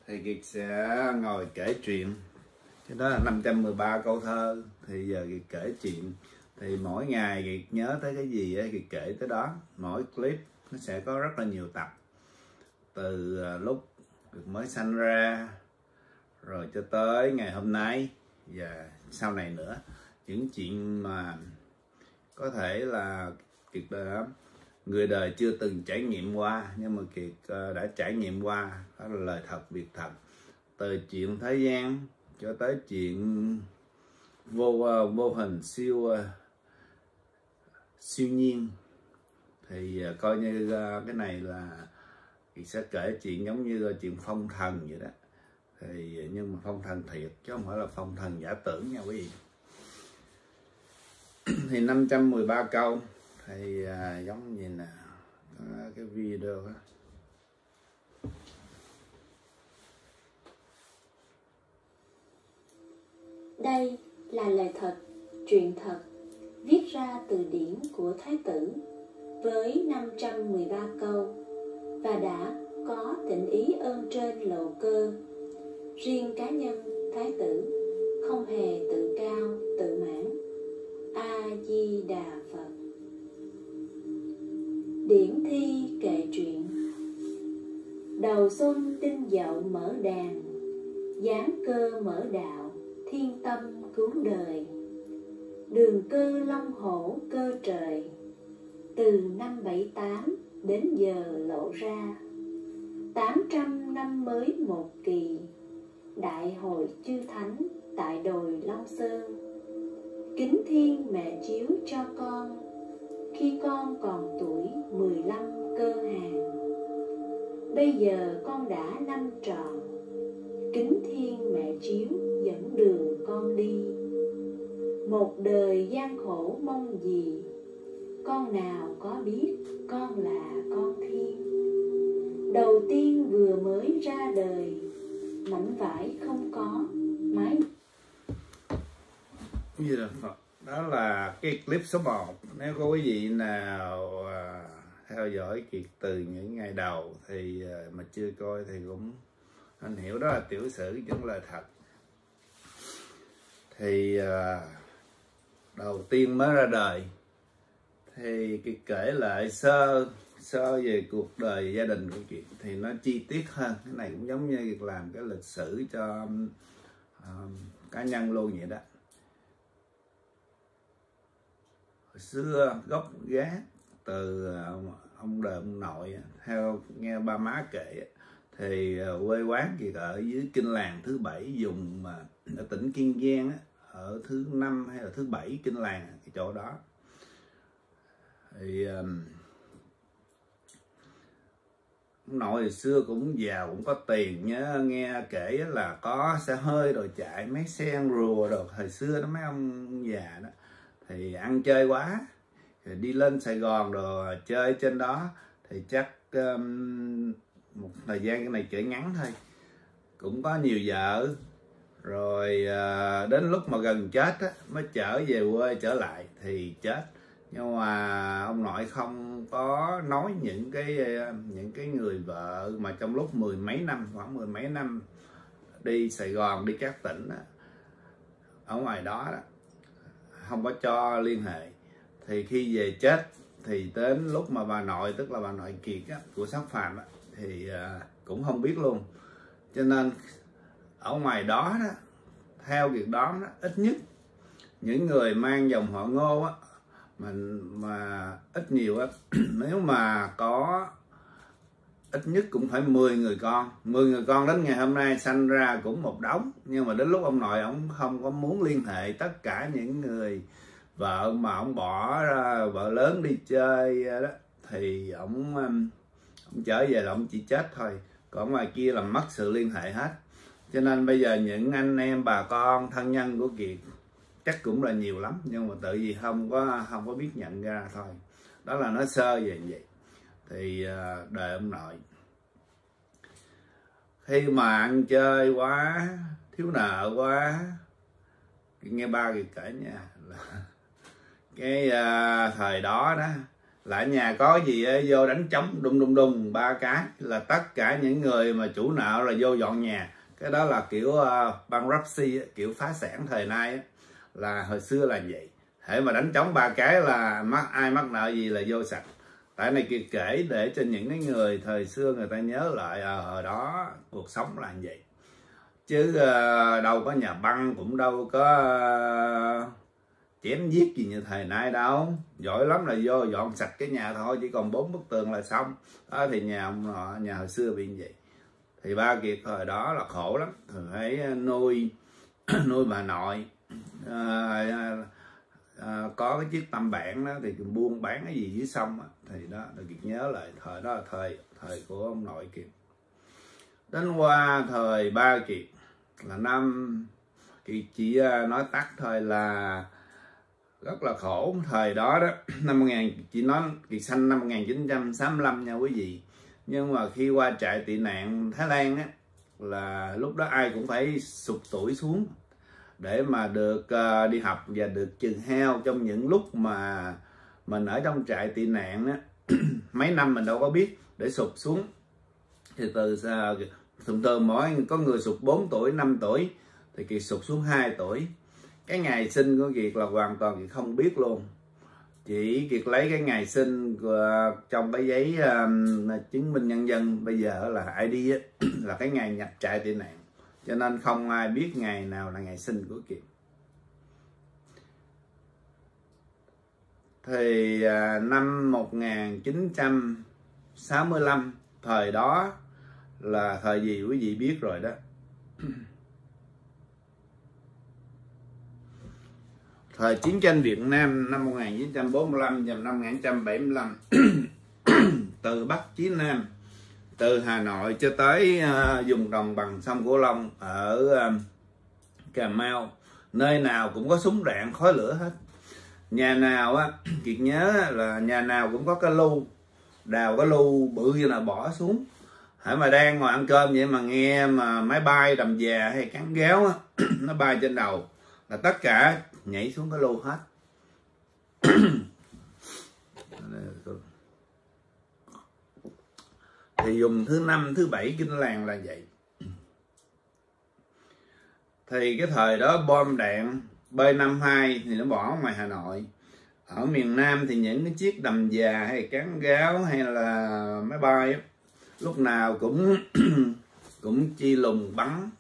thì Kiệt sẽ ngồi kể chuyện. Cái đó là 513 câu thơ. Thì giờ Kiệt kể chuyện. Thì mỗi ngày Kiệt nhớ tới cái gì Kiệt kể tới đó. Mỗi clip nó sẽ có rất là nhiều tập. Từ lúc Kiệt mới sanh ra, rồi cho tới ngày hôm nay và sau này nữa. Những chuyện mà có thể là Kiệt đã người đời chưa từng trải nghiệm qua, nhưng mà Kiệt đã trải nghiệm qua. Đó là lời thật, việc thật. Từ chuyện thế gian cho tới chuyện vô hình, siêu nhiên. Thì coi như cái này là Kiệt sẽ kể chuyện giống như chuyện phong thần vậy đó. Thì nhưng mà phong thần thiệt chứ không phải là phong thần giả tưởng nha quý vị. Thì 513 câu thì giống như nè, cái video đó. Đây là lời thật, truyện thật, viết ra từ điển của Thái tử với 513 câu và đã có tịnh ý ơn trên lộ cơ. Riêng cá nhân Thái tử không hề tự cao, tự mãn. A-di-đà Phật. Điển thi kệ truyện. Đầu xuân tinh dậu mở đàn, giáng cơ mở đạo, thiên tâm cứu đời. Đường cơ long hổ cơ trời, từ năm 78 đến giờ lộ ra. 800 năm mới một kỳ, đại hội chư thánh tại đồi Long Sơn. Kính thiên mẹ chiếu cho con, khi con còn tuổi 15 cơ hàng. Bây giờ con đã năm tròn, kính thiên mẹ chiếu dẫn đường con đi. Một đời gian khổ mong gì, con nào có biết con là con thiên. Đầu tiên vừa mới ra đời, mảnh vải không có, mái. Đó là cái clip số 1. Nếu có quý vị nào theo dõi Kiệt từ những ngày đầu thì mà chưa coi thì cũng anh hiểu đó là tiểu sử những lời thật. Thì đầu tiên mới ra đời thì Kiệt kể lại sơ về cuộc đời gia đình của Kiệt thì nó chi tiết hơn. Cái này cũng giống như Kiệt làm cái lịch sử cho cá nhân luôn vậy đó. Hồi xưa gốc gác từ ông đời ông nội, theo nghe ba má kể thì quê quán Kiệt ở dưới Kinh Làng thứ 7, vùng mà ở tỉnh Kiên Giang á, ở thứ 5 hay là thứ 7 Kinh Làng, cái chỗ đó. Thì ông nội hồi xưa cũng giàu, cũng có tiền nhớ, nghe kể là có xe hơi rồi chạy mấy xe ăn rùa rồi hồi xưa đó, mấy ông già đó thì ăn chơi quá rồi đi lên Sài Gòn rồi chơi trên đó thì chắc một thời gian cái này chơi ngắn thôi, cũng có nhiều vợ rồi đến lúc mà gần chết á, mới trở về quê trở lại thì chết. Nhưng mà ông nội không có nói những cái người vợ mà trong lúc mười mấy năm, khoảng mười mấy năm đi Sài Gòn, đi các tỉnh á, ở ngoài đó, không có cho liên hệ. Thì khi về chết thì đến lúc mà bà nội, tức là bà nội Kiệt á, của Sắc Phàm á, thì cũng không biết luôn. Cho nên ở ngoài đó, theo Kiệt đoán đó, ít nhất những người mang dòng họ Ngô á, mà ít nhiều á, nếu mà có ít nhất cũng phải 10 người con. 10 người con đến ngày hôm nay sanh ra cũng một đống. Nhưng mà đến lúc ông nội ông không có muốn liên hệ tất cả những người vợ mà ông bỏ ra, vợ lớn đi chơi đó, thì ông trở về là ông chỉ chết thôi, còn ngoài kia là mất sự liên hệ hết. Cho nên bây giờ những anh em bà con thân nhân của Kiệt chắc cũng là nhiều lắm, nhưng mà tự vì không có biết nhận ra thôi. Đó là nói sơ về vậy. Thì đời ông nội khi mà ăn chơi quá, thiếu nợ quá, nghe ba Kiệt kể nha, là cái thời đó là nhà có gì vô đánh trống đùng đùng đùng 3 cái là tất cả những người mà chủ nợ là vô dọn nhà. Cái đó là kiểu bankruptcy, kiểu phá sản thời nay là hồi xưa là vậy. Hễ mà đánh trống 3 cái là ai mắc nợ gì là vô sạch. Tại này Kiệt kể để cho những cái người thời xưa người ta nhớ lại hồi đó cuộc sống là vậy. Chứ đâu có nhà băng, cũng đâu có chém giết gì như thời nay đâu. Giỏi lắm là vô dọn sạch cái nhà thôi, chỉ còn 4 bức tường là xong. Đó thì nhà hồi xưa bị như vậy. Thì ba Kiệt thời đó là khổ lắm, thường phải nuôi bà nội. Có cái chiếc tăm bản đó thì buôn bán cái gì dưới sông đó. Thì đó là Kiệt nhớ lại thời đó là thời của ông nội Kiệt. Đến qua thời ba Kiệt là năm Kiệt chỉ nói tắt thôi là rất là khổ. Thời đó đó chỉ nói Kiệt sanh năm 1965 nha quý vị. Nhưng mà khi qua trại tị nạn Thái Lan á, là lúc đó ai cũng phải sụt tuổi xuống để mà được đi học và được chừng heo. Trong những lúc mà mình ở trong trại tị nạn á, mấy năm mình đâu có biết để sụt xuống. Thì thường mỗi có người sụt 4 tuổi 5 tuổi thì Kiệt sụt xuống 2 tuổi. Cái ngày sinh của Kiệt là hoàn toàn Kiệt không biết luôn. Chỉ Kiệt lấy cái ngày sinh trong cái giấy chứng minh nhân dân bây giờ là ID á, là cái ngày nhập trại tị nạn, cho nên không ai biết ngày nào là ngày sinh của Kiệt. Thì năm 1965, thời đó là thời gì quý vị biết rồi đó. Thời chiến tranh Việt Nam năm 1945 và năm 1975 từ Bắc chí Nam, từ Hà Nội cho tới vùng đồng bằng sông Cửu Long ở Cà Mau, nơi nào cũng có súng đạn khói lửa hết. Nhà nào á, Kiệt nhớ là nhà nào cũng có cái lu, đào cái lu bự như là bỏ xuống. Hãy mà đang ngồi ăn cơm vậy mà nghe mà máy bay đầm già hay cắn géo á, nó bay trên đầu là tất cả nhảy xuống cái lu hết. Thì dùng thứ 5, thứ 7 kinh làng là vậy. Thì cái thời đó bom đạn B-52 thì nó bỏ ngoài Hà Nội. Ở miền Nam thì những cái chiếc đầm già hay cán gáo hay là máy bay á, lúc nào cũng chi lùng bắn.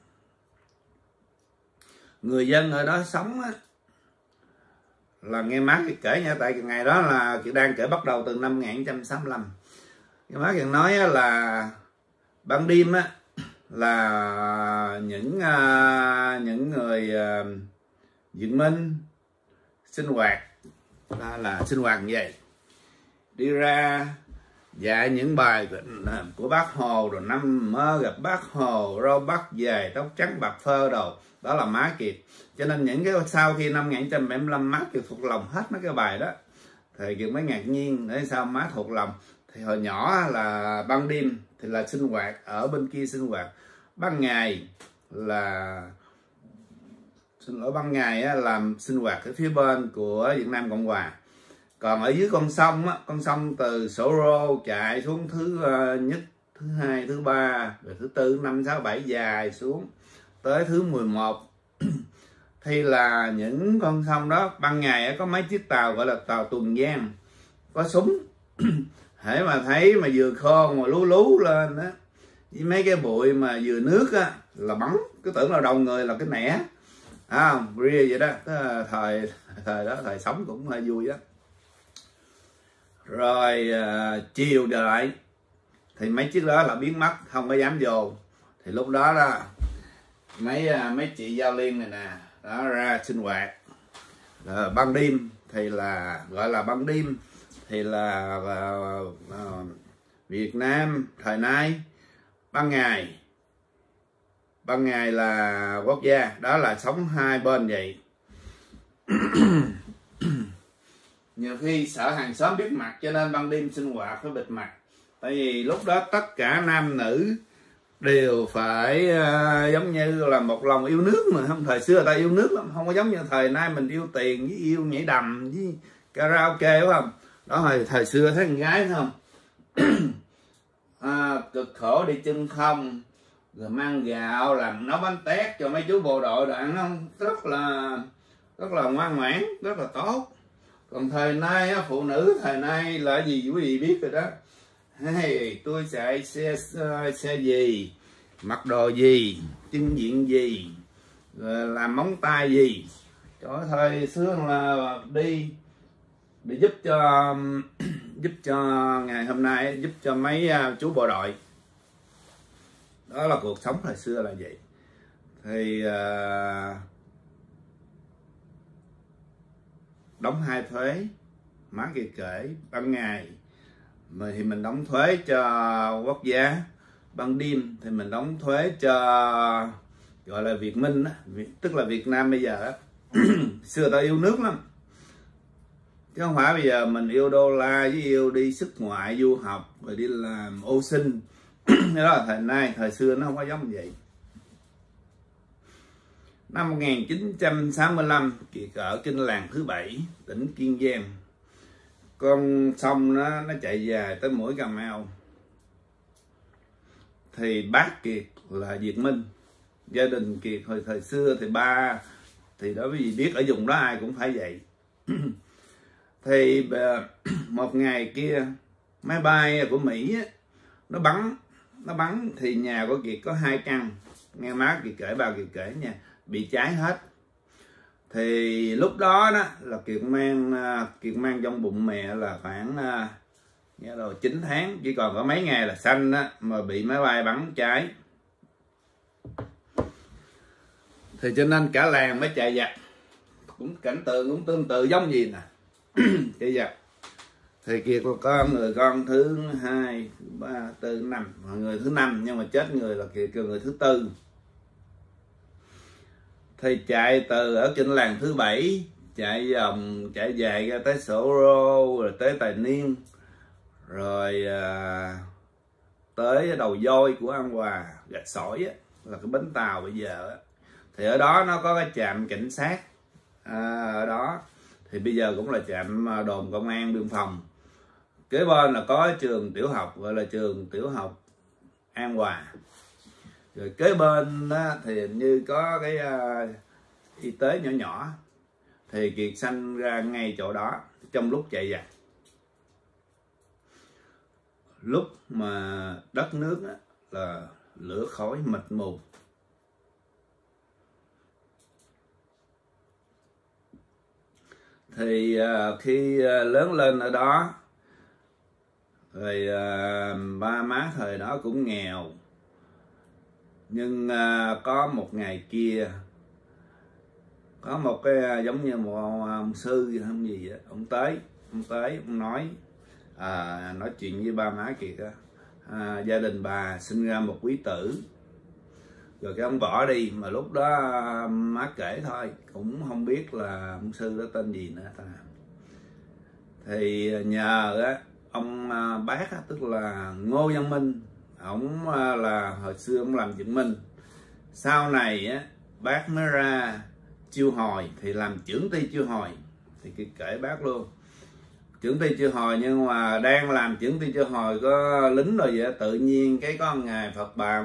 Người dân ở đó sống á, là nghe má Kiệt kể nha, tại ngày đó là Kiệt đang kể bắt đầu từ năm 1965. Nghe má Kiệt nói là ban đêm á, là những người Việt Minh sinh hoạt là sinh hoạt như vậy, đi ra dạy những bài của Bác Hồ, rồi năm mơ gặp Bác Hồ, râu bắt dài tóc trắng bạc phơ đồ. Đó là má Kiệt. Cho nên những cái sau khi năm 1975 má Kiệt thuộc lòng hết mấy cái bài đó, thì Kiệt mới ngạc nhiên để sao má thuộc lòng. Thì hồi nhỏ là ban đêm thì là sinh hoạt ở bên kia sinh hoạt, ban ngày là ban ngày á, làm sinh hoạt ở phía bên của Việt Nam Cộng Hòa. Còn ở dưới con sông á, con sông từ Sổ Rô chạy xuống thứ nhất, thứ hai, thứ ba, rồi thứ tư, thứ năm, sáu, bảy dài xuống tới thứ 11. Thì là những con sông đó ban ngày có mấy chiếc tàu gọi là tàu tuần giang, có súng. Hễ mà thấy mà vừa khô mà lú lú lên á, với mấy cái bụi mà vừa nước á là bắn, cứ tưởng là đầu người là cái nẻ. Không, ria vậy đó. Thời đó thời sống cũng hơi vui đó. Rồi chiều trở lại thì mấy chiếc đó là biến mất, không có dám vô. Thì lúc đó đó mấy chị Giao Liên này nè, đó ra sinh hoạt. Ban đêm thì là gọi là ban đêm thì là Việt Nam thời nay. Ban ngày là quốc gia, đó là sống hai bên vậy. Nhiều khi sợ hàng xóm biết mặt cho nên ban đêm sinh hoạt phải bịt mặt. Tại vì lúc đó tất cả nam nữ đều phải giống như là một lòng yêu nước mà. Không, thời xưa ta yêu nước lắm, không có giống như thời nay mình yêu tiền với yêu nhảy đầm với karaoke, đúng không? Đó hồi thời xưa thấy con gái không cực khổ đi chân không, rồi mang gạo làm nấu bánh tét cho mấy chú bộ đội rồi ăn không, rất là ngoan ngoãn, rất là tốt. Còn thời nay phụ nữ thời nay là gì quý vị biết rồi đó. Hey, tôi chạy xe gì, mặc đồ gì, chân diện gì, rồi làm móng tay gì. Trời, thời xưa là đi để giúp cho ngày hôm nay, giúp cho mấy chú bộ đội. Đó là cuộc sống thời xưa là vậy. Thì đóng 2 thuế, má kia kể ban ngày thì mình đóng thuế cho quốc gia, ban đêm thì mình đóng thuế cho gọi là Việt Minh á, tức là Việt Nam bây giờ á. Xưa ta yêu nước lắm, chứ không phải bây giờ mình yêu đô la với yêu đi xuất ngoại du học rồi đi làm ô sinh. Đó là thời nay, thời xưa nó không có giống như vậy. Năm 1965, Kiệt ở Kinh Làng thứ 7, tỉnh Kiên Giang. Con sông nó chạy dài tới mũi Cà Mau. Thì bác Kiệt là Việt Minh. Gia đình Kiệt hồi thời xưa thì ba, thì đối với gì biết ở vùng đó ai cũng phải vậy. Thì một ngày kia máy bay của Mỹ nó bắn thì nhà của Kiệt có 2 căn, nghe má Kiệt kể, ba Kiệt kể nha, bị cháy hết. Thì lúc đó là Kiệt mang trong bụng mẹ là khoảng nghe rồi 9 tháng, chỉ còn có mấy ngày là sanh á, mà bị máy bay bắn cháy. Thì cho nên cả làng mới chạy giặc, cũng cảnh tượng cũng tương tự giống gì nè. Chạy giặc. Thì Kiệt có người con thứ 2, 3, 4, 5, người thứ 5, nhưng mà chết người là Kiệt người thứ 4. Thì chạy từ ở Kinh Làng thứ 7, chạy vòng, chạy dài ra tới Sổ Rô, rồi tới Tài Niên, rồi tới đầu Voi của An Hòa, Gạch Sỏi á, là cái bến tàu bây giờ á. Thì ở đó nó có cái trạm cảnh sát ở đó, thì bây giờ cũng là trạm đồn công an biên phòng. Kế bên là có trường tiểu học gọi là trường tiểu học An Hòa. Rồi kế bên đó, thì như có cái y tế nhỏ nhỏ. Thì Kiệt sanh ra ngay chỗ đó trong lúc chạy giặc. Lúc mà đất nước đó, là lửa khói mịt mù. Thì khi lớn lên ở đó, rồi ba má thời đó cũng nghèo. Nhưng có một ngày kia, có một cái giống như một ông sư hay không gì đó, ông tới ông nói chuyện với ba má Kiệt á, gia đình bà sinh ra một quý tử, rồi cái ông bỏ đi. Mà lúc đó má kể thôi, cũng không biết là ông sư đó tên gì nữa ta. Thì nhờ á ông bác á, tức là Ngô Văn Minh, ổng là hồi xưa ông làm chứng minh, sau này á bác mới ra chiêu hồi thì làm trưởng ty chiêu hồi. Thì kể bác luôn, trưởng ty chiêu hồi, nhưng mà đang làm trưởng ty chiêu hồi có lính rồi vậy, tự nhiên cái có ngày Phật bà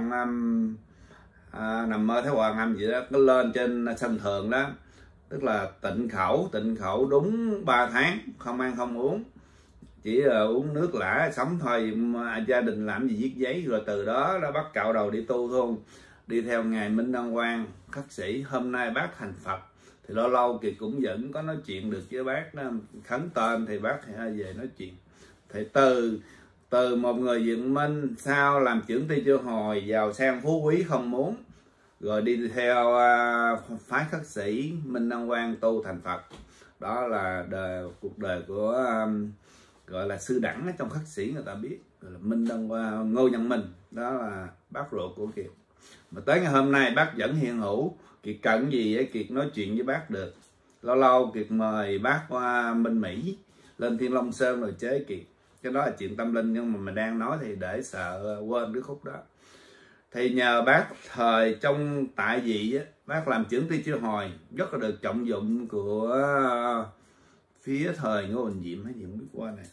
nằm mơ thấy Hoàng Âm vậy đó, cứ lên trên sân thượng đó, tức là tịnh khẩu đúng 3 tháng, không ăn không uống, chỉ uống nước lã sống thôi. Gia đình làm gì viết giấy, rồi từ đó đã bắt cạo đầu đi tu thôi, đi theo ngài Minh Đăng Quang khất sĩ. Hôm nay bác thành Phật, thì lâu lâu Kiệt cũng vẫn có nói chuyện được với bác đó, khấn tên thì bác thì về nói chuyện. Thì từ một người Việt Minh sau làm trưởng ty chiêu hồi, giàu sang phú quý không muốn, rồi đi theo phái khất sĩ Minh Đăng Quang tu thành Phật. Đó là cuộc đời của gọi là sư đẳng trong khất sĩ, người ta biết gọi là Minh Đăng Quang, Ngô Văn Minh. Đó là bác ruột của Kiệt. Mà tới ngày hôm nay bác vẫn hiện hữu. Kiệt cần gì ấy, Kiệt nói chuyện với bác được. Lâu lâu Kiệt mời bác qua bên Mỹ lên Thiên Long Sơn rồi chế Kiệt. Cái đó là chuyện tâm linh, nhưng mà mình đang nói thì để sợ quên cái khúc đó. Thì nhờ bác thời trong tại vị á, bác làm trưởng ty chiêu hồi rất là được trọng dụng của phía thời Ngô Đình Diệm hay gì không biết qua này.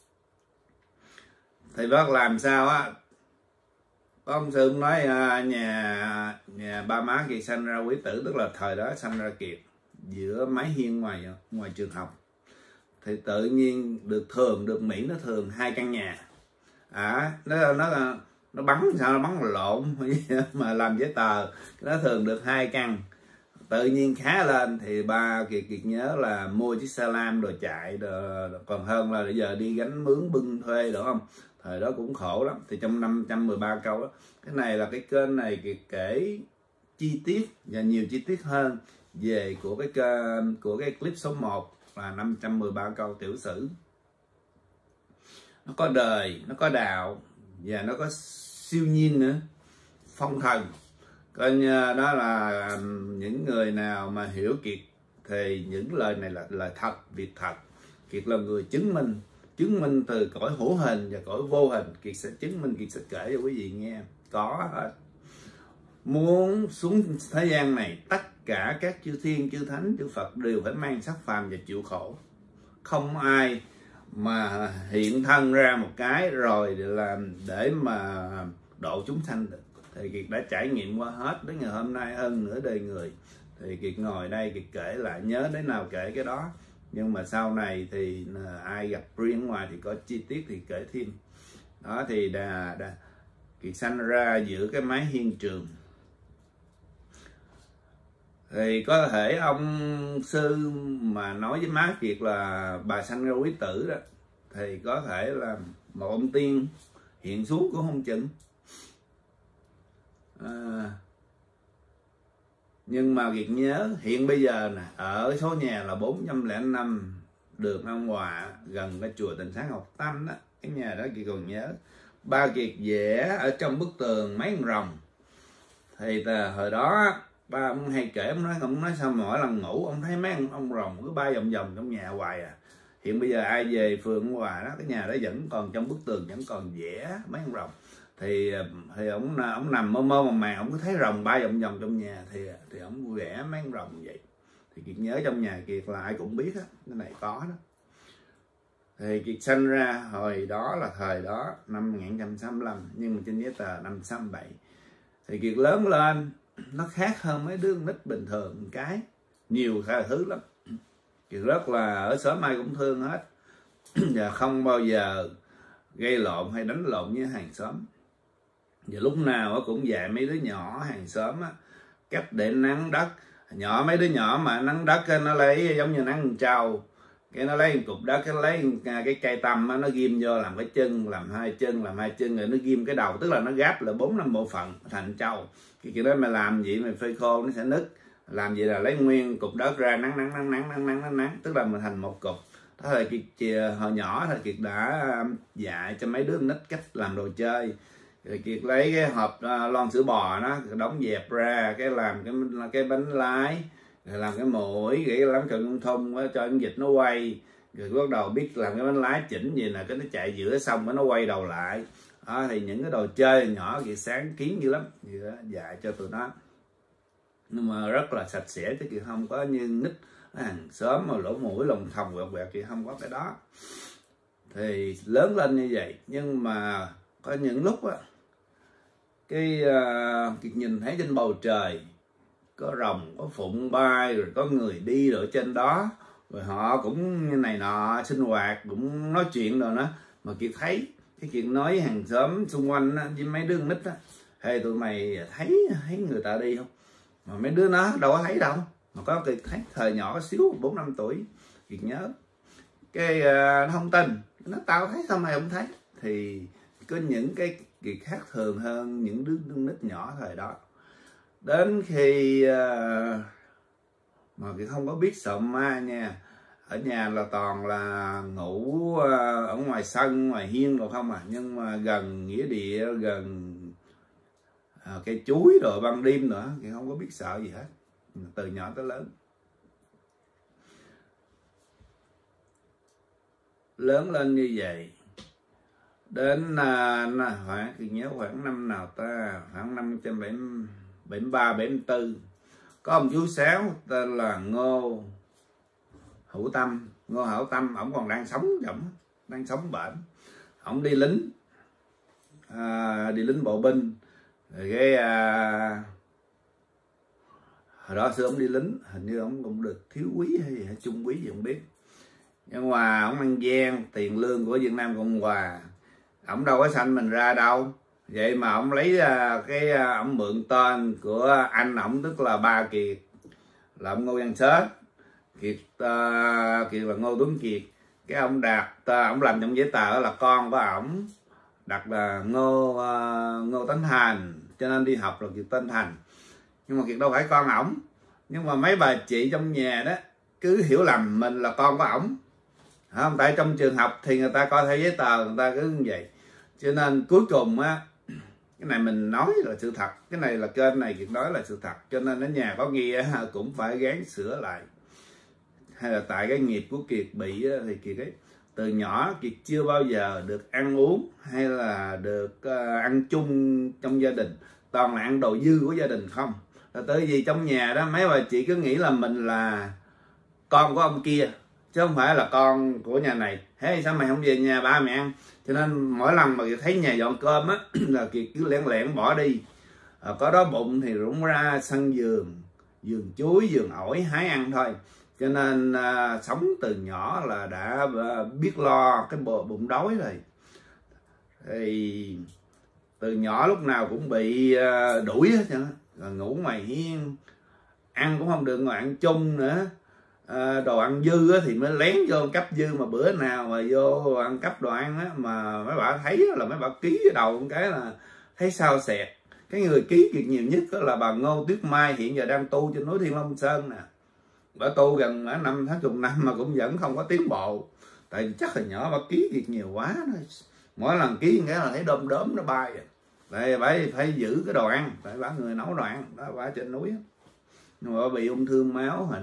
Thầy Bác làm sao á, có ông sư nói nhà ba má Kiệt sanh ra quý tử, tức là thời đó sanh ra Kiệt giữa mái hiên ngoài trường học, thì tự nhiên được Mỹ nó thường 2 căn nhà. Nó bắn sao, nó bắn lộn mà làm giấy tờ, nó thường được 2 căn. Tự nhiên khá lên thì ba Kiệt nhớ là mua chiếc xe lam rồi chạy còn hơn là bây giờ đi gánh mướn bưng thuê, đúng không? Thời đó cũng khổ lắm. Thì trong 513 câu đó, cái này là cái kênh này Kiệt kể chi tiết và nhiều chi tiết hơn về của cái clip số 1 là 513 câu tiểu sử. Nó có đời, nó có đạo và nó có siêu nhiên nữa, phong thần. Coi như đó là những người nào mà hiểu Kiệt thì những lời này là lời thật, việc thật. Kiệt là người chứng minh từ cõi hữu hình và cõi vô hình. Kiệt sẽ chứng minh, Kiệt sẽ kể cho quý vị nghe. Có hết. Muốn xuống thế gian này, tất cả các chư thiên, chư thánh, chư Phật đều phải mang sắc phàm và chịu khổ. Không ai mà hiện thân ra một cái rồi để mà độ chúng sanh được. Thì Kiệt đã trải nghiệm qua hết đến ngày hôm nay hơn nửa đời người. Thì Kiệt ngồi đây Kiệt kể lại, nhớ đến nào kể cái đó. Nhưng mà sau này thì ai gặp riêng ngoài thì có chi tiết thì kể thêm. Đó thì Kiệt sanh ra giữa cái mái hiên trường. Thì có thể ông sư mà nói với má Kiệt là bà sanh ra quý tử đó, thì có thể là một ông tiên hiện xuống cũng không chừng. Nhưng mà Kiệt nhớ hiện bây giờ nè, ở số nhà là 405 đường An Hòa, gần cái chùa Tịnh Sáng Học Tâm đó, cái nhà đó Kiệt còn nhớ. Ba Kiệt vẽ ở trong bức tường mấy con rồng. Thì hồi đó ba ông hay kể, ông nói sao mỗi lần ngủ ông thấy mấy ông rồng cứ bay vòng vòng trong nhà hoài à. Hiện bây giờ ai về phường An Hòa đó, cái nhà đó vẫn còn trong bức tường vẫn còn vẽ mấy con rồng. Thì ông nằm mơ mơ màng, ông cứ thấy rồng bay vòng vòng trong nhà thì ông vẽ mấy con rồng vậy. Thì Kiệt nhớ trong nhà Kiệt là ai cũng biết á, cái này có đó. Thì Kiệt sinh ra hồi đó là thời đó năm 1965, nhưng mà trên giấy tờ năm 67. Thì Kiệt lớn lên nó khác hơn mấy đứa nít bình thường một cái, nhiều thứ lắm. Kiệt rất là ở xóm ai cũng thương hết và không bao giờ gây lộn hay đánh lộn với hàng xóm. Và lúc nào cũng dạy mấy đứa nhỏ hàng xóm cách để nắn đất. Mấy đứa nhỏ mà nắn đất nó lấy giống như nắn trâu, cái nó lấy một cục đất, cái lấy cái cây tăm nó ghim vô làm cái chân, làm hai chân rồi nó ghim cái đầu, tức là nó gáp là 4-5 bộ phận thành trâu. Cái đó mày làm gì mày phơi khô nó sẽ nứt. Làm gì là lấy nguyên cục đất ra nắng, tức là mình thành một cục. Đó là Kiệt hồi nhỏ thì Kiệt đã dạy cho mấy đứa nít cách làm đồ chơi. Rồi Kiệt lấy cái hộp lon sữa bò nó đóng dẹp ra, cái làm cái bánh lái, rồi làm cái mũi, cái lắm cần thông cho con vịt nó quay, rồi bắt đầu biết làm cái bánh lái chỉnh gì nè, cái nó chạy giữa xong nó quay đầu lại. Đó, thì những cái đồ chơi nhỏ Kiệt sáng kiến dữ lắm, Kiệt dạy cho tụi nó. Nhưng mà rất là sạch sẽ chứ Kiệt không có như nít hàng xóm mà lỗ mũi lồng thòng quẹt Kiệt không có cái đó. Thì lớn lên như vậy, nhưng mà có những lúc á Kiệt nhìn thấy trên bầu trời có rồng, có phụng bay, rồi có người đi ở trên đó, rồi họ cũng như này nọ sinh hoạt, cũng nói chuyện rồi đó. Mà Kiệt thấy cái Kiệt nói với hàng xóm xung quanh á, với mấy đứa nít á, hey tụi mày thấy người ta đi không? Mà mấy đứa nó đâu có thấy đâu. Mà có Kiệt thấy thời nhỏ có xíu 4-5 tuổi, Kiệt nhớ cái nó không tin, nó tao thấy sao mày không thấy. Thì có những cái Kiệt khác thường hơn những đứa nít nhỏ thời đó. Đến khi mà Kiệt không có biết sợ ma nha. Ở nhà là toàn là ngủ ở ngoài sân, ngoài hiên rồi không à. Nhưng mà gần nghĩa địa, gần cây chuối rồi ban đêm nữa, Kiệt không có biết sợ gì hết. Từ nhỏ tới lớn. Lớn lên như vậy. Đến Kiệt nhớ khoảng năm nào ta, khoảng 573, 74. Có ông chú Sáu tên là Ngô Hữu Tâm, Ngô Hảo Tâm ổng còn đang sống, đang sống bệnh. Ổng đi lính, đi lính bộ binh rồi cái hồi đó xưa ổng đi lính, hình như ổng cũng được thiếu úy hay trung úy gì không biết, nhưng mà ổng ăn gian tiền lương của Việt Nam Cộng Hòa. Ổng đâu có sanh mình ra đâu, vậy mà ổng lấy ổng mượn tên của anh ổng, tức là ba Kiệt, là ông Ngô Văn Xết, Kiệt là Ngô Tuấn Kiệt. Cái ông đặt ổng làm trong giấy tờ là con của ổng, đặt là Ngô Tấn Thành, cho nên đi học là Kiệt Tên Thành. Nhưng mà Kiệt đâu phải con ổng, nhưng mà mấy bà chị trong nhà đó cứ hiểu lầm mình là con của ổng, không? Tại trong trường học thì người ta coi theo giấy tờ, người ta cứ như vậy. Cho nên cuối cùng á, cái này mình nói là sự thật, cái này là kênh này Kiệt nói là sự thật, cho nên ở nhà có nghe cũng phải gắng sửa lại. Hay là tại cái nghiệp của Kiệt bị thì Kiệt ấy, từ nhỏ Kiệt chưa bao giờ được ăn uống hay là được ăn chung trong gia đình, toàn là ăn đồ dư của gia đình không. Là tại vì trong nhà đó mấy bà chị cứ nghĩ là mình là con của ông kia, chứ không phải là con của nhà này. Thế sao mày không về nhà ba mẹ ăn? Cho nên mỗi lần mà Kiệt thấy nhà dọn cơm á là Kiệt cứ lẻn lẻn bỏ đi, có đó bụng thì rủng ra sân vườn chuối, vườn ổi hái ăn thôi. Cho nên sống từ nhỏ là đã biết lo cái bụng đói rồi. Thì từ nhỏ lúc nào cũng bị đuổi hết trơn, rồi ngủ ngoài hiên, ăn cũng không được ngồi ăn chung nữa. Đồ ăn dư thì mới lén vô cấp dư, mà bữa nào mà vô ăn cắp đồ ăn á, mà mấy bà thấy là mấy bà ký cái đầu một cái là thấy sao xẹt. Cái người ký Kiệt nhiều nhất là bà Ngô Tuyết Mai, hiện giờ đang tu trên núi Thiên Long Sơn nè. Bà tu gần 50 năm mà cũng vẫn không có tiến bộ, tại vì chắc là nhỏ bà ký Kiệt nhiều quá thôi. Mỗi lần ký cái là thấy đom đóm nó bay. Tại bà phải giữ cái đồ ăn, tại bà người nấu đồ ăn đó, bà trên núi. Nhưng mà bà bị ung thư máu hồi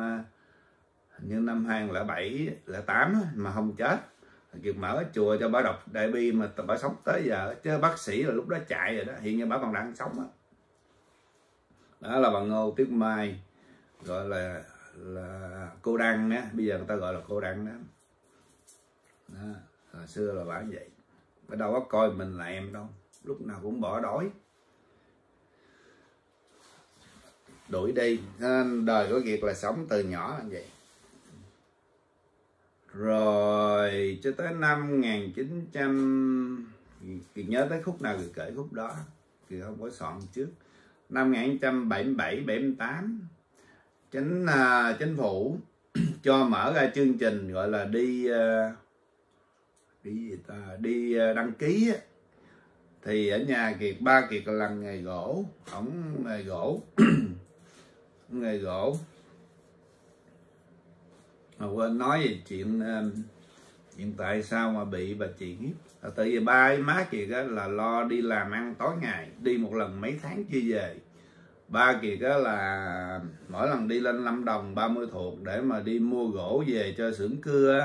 hình như năm 2007, 2008 mà không chết. Kiệt mở chùa cho bà đọc Đại Bi mà bà sống tới giờ, chứ bác sĩ là lúc đó chạy rồi đó, hiện giờ bà còn đang sống đó. Đó là bà Ngô Tuyết Mai, gọi là cô Đăng á, bây giờ người ta gọi là cô Đăng đó. Hồi xưa là bà vậy, bà đâu có coi mình là em đâu, lúc nào cũng bỏ đói đuổi đi. Nên đời của Kiệt là sống từ nhỏ như vậy. Rồi cho tới năm 1900, Kiệt nhớ tới khúc nào Kiệt kể khúc đó, Kiệt không có soạn trước. Năm 1977, 78, chính phủ cho mở ra chương trình gọi là đi đăng ký á. Thì ở nhà Kiệt, ba Kiệt là làm nghề gỗ, ổng nghề gỗ nghề gỗ. Mà quên nói về chuyện tại sao mà bị bà chị hiếp. Tại vì ba má Kiệt á là lo đi làm ăn tối ngày, đi một lần mấy tháng chưa về. Ba Kiệt á là mỗi lần đi lên Lâm Đồng 30 thuộc để mà đi mua gỗ về cho xưởng cưa á,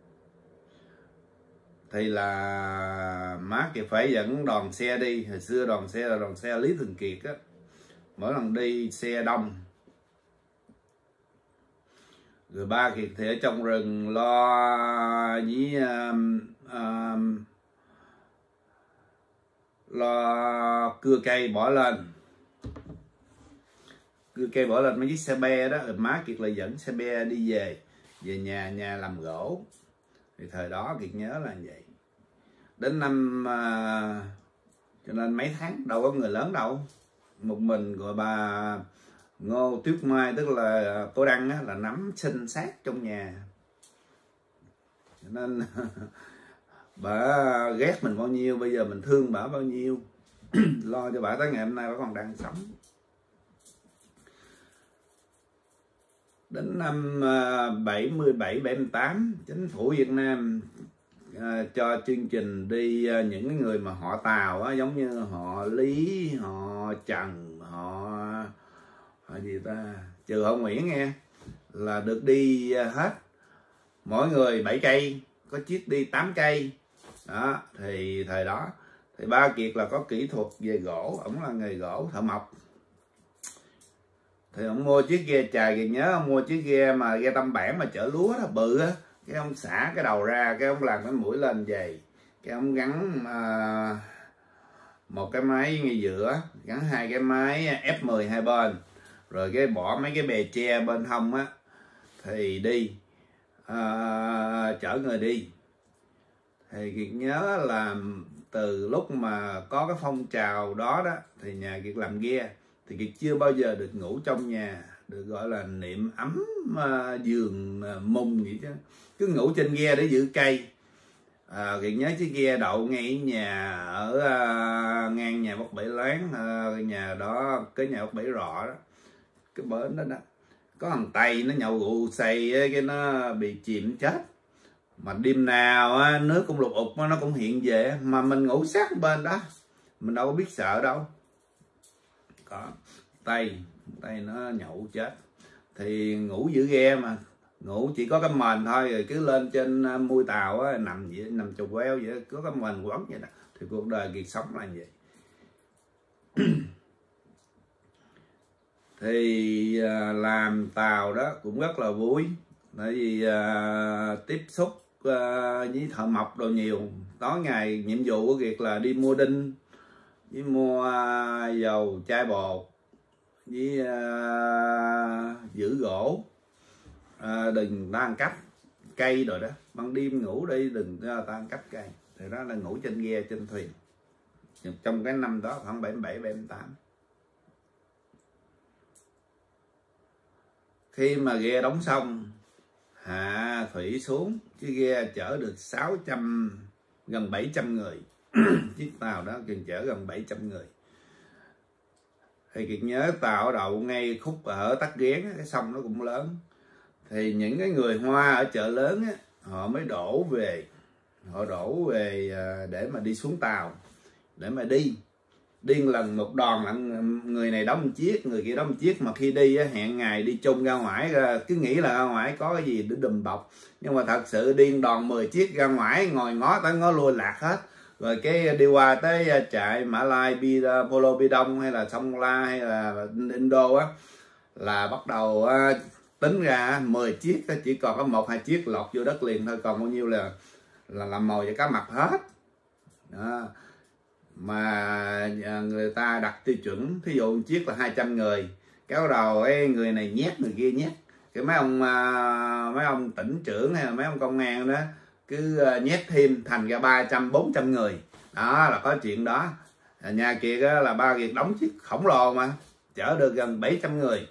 thì là má Kiệt phải dẫn đoàn xe đi. Hồi xưa đoàn xe là đoàn xe Lý Thường Kiệt á, mỗi lần đi xe đông. Rồi ba Kiệt thì ở trong rừng lo với lo cưa cây bỏ lên, mấy chiếc xe be đó. Rồi má Kiệt lại dẫn xe be đi về nhà làm gỗ. Thì thời đó Kiệt nhớ là vậy. Đến năm cho nên mấy tháng đâu có người lớn đâu, một mình của bà Ngô Tuyết Mai, tức là cô Đăng á, là nắm sinh sát trong nhà. Cho nên bà ghét mình bao nhiêu, bây giờ mình thương bà bao nhiêu. Lo cho bà tới ngày hôm nay bà còn đang sống. Đến năm 77, 78, chính phủ Việt Nam cho chương trình đi những người mà họ Tàu á, giống như họ Lý, họ Trần, họ gì ta, trừ họ Nguyễn nghe, là được đi hết. Mỗi người 7 cây, có chiếc đi 8 cây. Đó, thì thời đó thì ba Kiệt là có kỹ thuật về gỗ, ổng là nghề gỗ thợ mộc. Thì ông mua chiếc ghe chài Kiệt nhớ ông mua chiếc ghe mà ghe Tâm Bản mà chở lúa đó, bự á, cái ông xả cái đầu ra, cái ông làm cái mũi lên vậy, cái ông gắn một cái máy ngay giữa, gắn 2 cái máy F10 hai bên, rồi cái bỏ mấy cái bè tre bên hông á, thì đi chở người đi. Thì Kiệt nhớ là từ lúc mà có cái phong trào đó đó, thì nhà Kiệt làm ghe, thì Kiệt chưa bao giờ được ngủ trong nhà, được gọi là niệm ấm giường mùng vậy chứ, cứ ngủ trên ghe để giữ cây. Kiệt nhớ chiếc ghe đậu ngay nhà ở ngang nhà bác Bảy Láng, nhà đó, cái nhà bác Bảy Rọ đó, cái bến đó đó, có thằng Tây nó nhậu rượu say cái nó bị chìm chết. Mà đêm nào á, nước cũng lục ụt nó cũng hiện về, mà mình ngủ sát bên đó, mình đâu có biết sợ đâu. Có Tây nó nhậu chết, thì ngủ giữ ghe mà, ngủ chỉ có cái mền thôi, rồi cứ lên trên mui tàu á, nằm vậy, nằm chù queo vậy, có cái mền quấn vậy đó. Thì cuộc đời Kiệt sống là vậy. Thì làm tàu đó cũng rất là vui, tại vì tiếp xúc với thợ mộc đồ nhiều. Tối ngày nhiệm vụ của Kiệt là đi mua đinh, với mua dầu chai bột, với giữ gỗ, đừng ta ăn cắp cây rồi đó, ban đêm ngủ đi đừng ta ăn cắp cây. Thì đó là ngủ trên ghe, trên thuyền. Trong cái năm đó khoảng 77 78, khi mà ghe đóng xong, hạ thủy xuống, cái ghe chở được 600 gần 700 người. Chiếc tàu đó chừng chở gần 700 người. Thì Kiệt nhớ tàu đậu ngay khúc ở Tắc Ghén, cái sông nó cũng lớn. Thì những cái người Hoa ở chợ lớn á, họ mới đổ về, để mà đi xuống tàu, để mà đi lần một đoàn, người này đóng một chiếc, người kia đóng một chiếc. Mà khi đi á, hẹn ngày đi chung ra ngoài, cứ nghĩ là ra ngoài có cái gì để đùm bọc, nhưng mà thật sự điên đoàn 10 chiếc ra ngoài, ngồi ngó tới ngó lui lạc hết. Rồi cái đi qua tới trại Mã Lai, Polo Bi Đông hay là Sông La hay là Indo á, là bắt đầu tính ra 10 chiếc chỉ còn có 1-2 chiếc lọt vô đất liền thôi, còn bao nhiêu là làm mồi cho cá mập hết đó. Mà người ta đặt tiêu chuẩn, thí dụ một chiếc là 200 người, cái bắt đầu ấy, người này nhét người kia nhét, cái mấy ông tỉnh trưởng hay là mấy ông công an đó cứ nhét thêm thành ra 300-400 người đó, là có chuyện đó. Nhà Kiệt là ba Kiệt đóng chiếc khổng lồ mà chở được gần 700 người.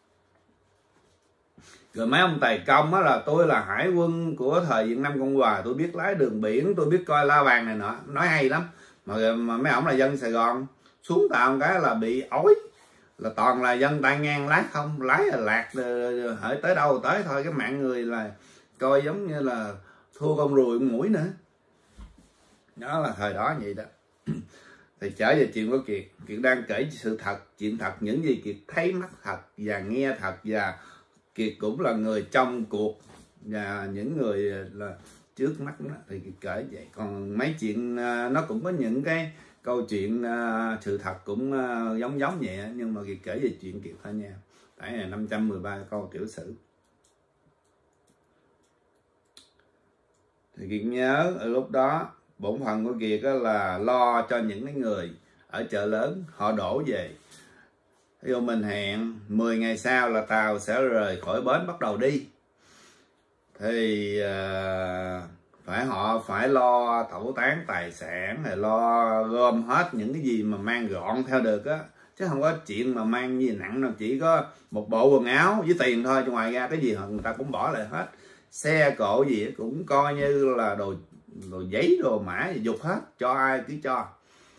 Rồi mấy ông tài công á, là tôi là hải quân của thời Việt Nam Cộng Hòa, tôi biết lái đường biển, tôi biết coi la bàn này nọ, nói hay lắm. Mà mấy ổng là dân Sài Gòn, xuống tàu cái là bị ói, là toàn là dân tay ngang lái không, lái là lạc, hỡi tới đâu tới thôi. Cái mạng người là coi giống như là thua con ruồi con muỗi nữa. Đó là thời đó vậy đó. Thì trở về chuyện của Kiệt, Kiệt đang kể sự thật, chuyện thật, những gì Kiệt thấy mắt thật và nghe thật, và Kiệt cũng là người trong cuộc và những người là trước mắt đó, thì Kiệt kể vậy. Còn mấy chuyện nó cũng có những cái câu chuyện sự thật cũng giống vậy, nhưng mà Kiệt kể về chuyện Kiệt thôi nha. Tại là 513 câu tiểu sử. Thì Kiệt nhớ ở lúc đó bổn phận của Kiệt là lo cho những cái người ở chợ lớn họ đổ về. Ví dụ mình hẹn 10 ngày sau là tàu sẽ rời khỏi bến bắt đầu đi, thì họ phải lo tẩu tán tài sản, rồi lo gom hết những cái gì mà mang gọn theo được á, chứ không có chuyện mà mang gì nặng đâu. Chỉ có một bộ quần áo với tiền thôi, chứ ngoài ra cái gì người ta cũng bỏ lại hết. Xe cộ gì cũng coi như là đồ giấy, đồ mã gì dục hết, cho ai cứ cho.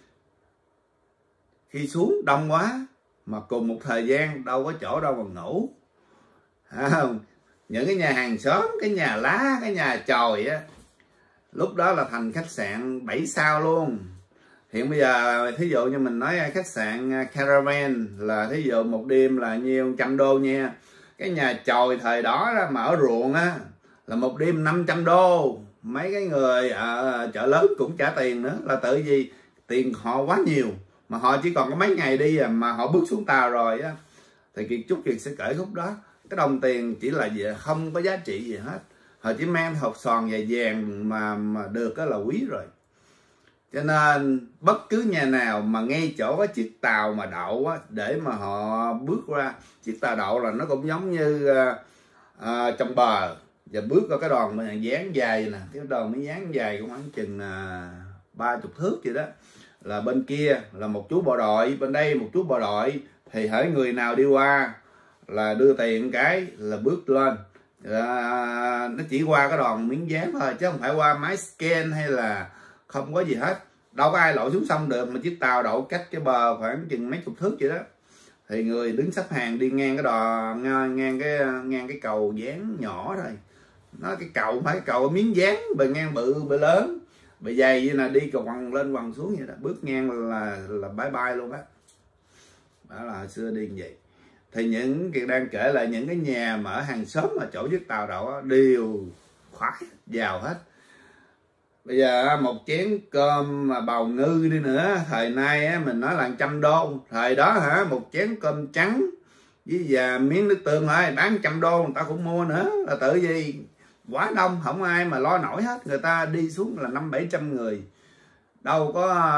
Khi xuống đông quá mà cùng một thời gian đâu có chỗ đâu mà ngủ, không? Những cái nhà hàng xóm, cái nhà lá, cái nhà chòi á, lúc đó là thành khách sạn 7 sao luôn. Hiện bây giờ thí dụ như mình nói khách sạn Caravan là thí dụ một đêm là nhiêu, $100 nha. Cái nhà chòi thời đó mà ở ruộng á là một đêm 500 đô. Mấy cái người ở chợ lớn cũng trả tiền nữa, là tự vì tiền họ quá nhiều, mà họ chỉ còn có mấy ngày đi mà họ bước xuống tàu rồi á, thì Kiệt chúc Kiệt sẽ kể khúc đó. Cái đồng tiền chỉ là không có giá trị gì hết, họ chỉ mang hộp sòn và vàng mà được đó là quý rồi. Cho nên bất cứ nhà nào mà ngay chỗ có chiếc tàu mà đậu á, để mà họ bước ra, chiếc tàu đậu là nó cũng giống như trong bờ, và bước qua cái đòn mà dáng dài nè, cái đòn mới dáng dài cũng khoảng chừng 30 thước vậy đó, là bên kia là một chú bộ đội, bên đây một chú bộ đội, thì hễ người nào đi qua là đưa tiền cái là bước lên. Nó chỉ qua cái đòn miếng dán thôi, chứ không phải qua máy scan hay là không có gì hết. Đâu có ai lội xuống sông được, mà chiếc tàu đậu cách cái bờ khoảng chừng mấy chục thước vậy đó, thì người đứng xếp hàng đi ngang cái đò, ngang cái cầu dán nhỏ thôi. Nó cái cầu phải cầu miếng dán bề ngang bự lớn, bề dày như là đi cầu quằn lên quằn xuống vậy đó, bước ngang là bye bye luôn á. Đó là hồi xưa đi như vậy. Thì những Kiệt đang kể lại những cái nhà mà ở hàng xóm mà chỗ chiếc tàu đậu đó, đều khoái giàu hết. Bây giờ một chén cơm mà bào ngư đi nữa, thời nay á, mình nói là 100 đô. Thời đó hả, một chén cơm trắng với miếng nước tương thôi bán 100 đô, người ta cũng mua nữa. Là tự gì quá đông, không ai mà lo nổi hết. Người ta đi xuống là 500-700 người, đâu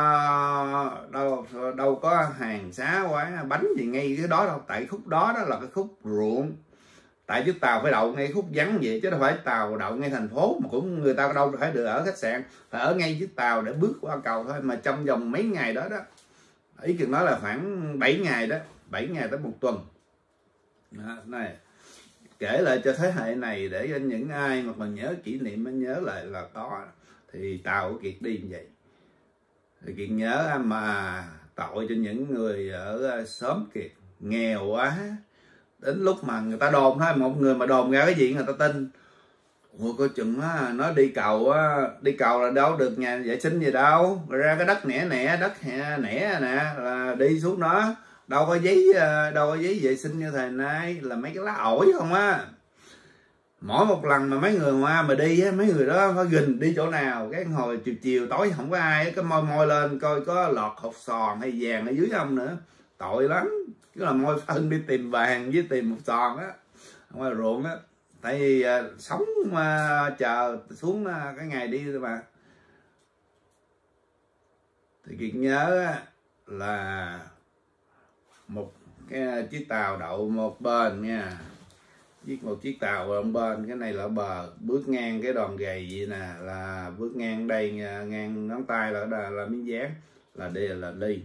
có hàng xá quán bánh gì ngay cái đó đâu. Tại khúc đó đó là cái khúc ruộng, tại chiếc tàu phải đậu ngay khúc vắng vậy, chứ đâu phải tàu đậu ngay thành phố, mà cũng người ta đâu phải được ở khách sạn, phải ở ngay chiếc tàu để bước qua cầu thôi. Mà trong vòng mấy ngày đó đó, ý Kiệt nói là khoảng 7 ngày đó, 7 ngày tới 1 tuần đó, này kể lại cho thế hệ này, để cho những ai mà còn nhớ kỷ niệm mới nhớ lại là có. Thì tàu của Kiệt đi như vậy. Thì Kiệt nhớ mà tội cho những người ở xóm Kiệt nghèo quá, đến lúc mà người ta đồn thôi, một người mà đồn ra cái gì người ta tin. Ủa coi chừng á, nó đi cầu là đâu được nhà vệ sinh gì đâu, rồi ra cái đất đất nẻ nè là đi xuống đó, đâu có giấy vệ sinh như thời nay, là mấy cái lá ổi không á. Mỗi một lần mà mấy người Hoa mà đi á, mấy người đó phải gìn đi chỗ nào, cái hồi chiều tối không có ai, cái môi lên coi có lọt hột sòn hay vàng ở dưới không nữa, tội lắm. Cứ là môi phân đi tìm vàng với tìm hột sòn á, ngoài ruộng á. Tại vì sống chờ xuống cái ngày đi thôi mà. Thì Kiệt nhớ là một cái chiếc tàu đậu một bên nha, một chiếc tàu ở bên, cái này là bờ, bước ngang cái đòn gầy vậy nè, là bước ngang đây, ngang ngón tay là miếng dán, là đi.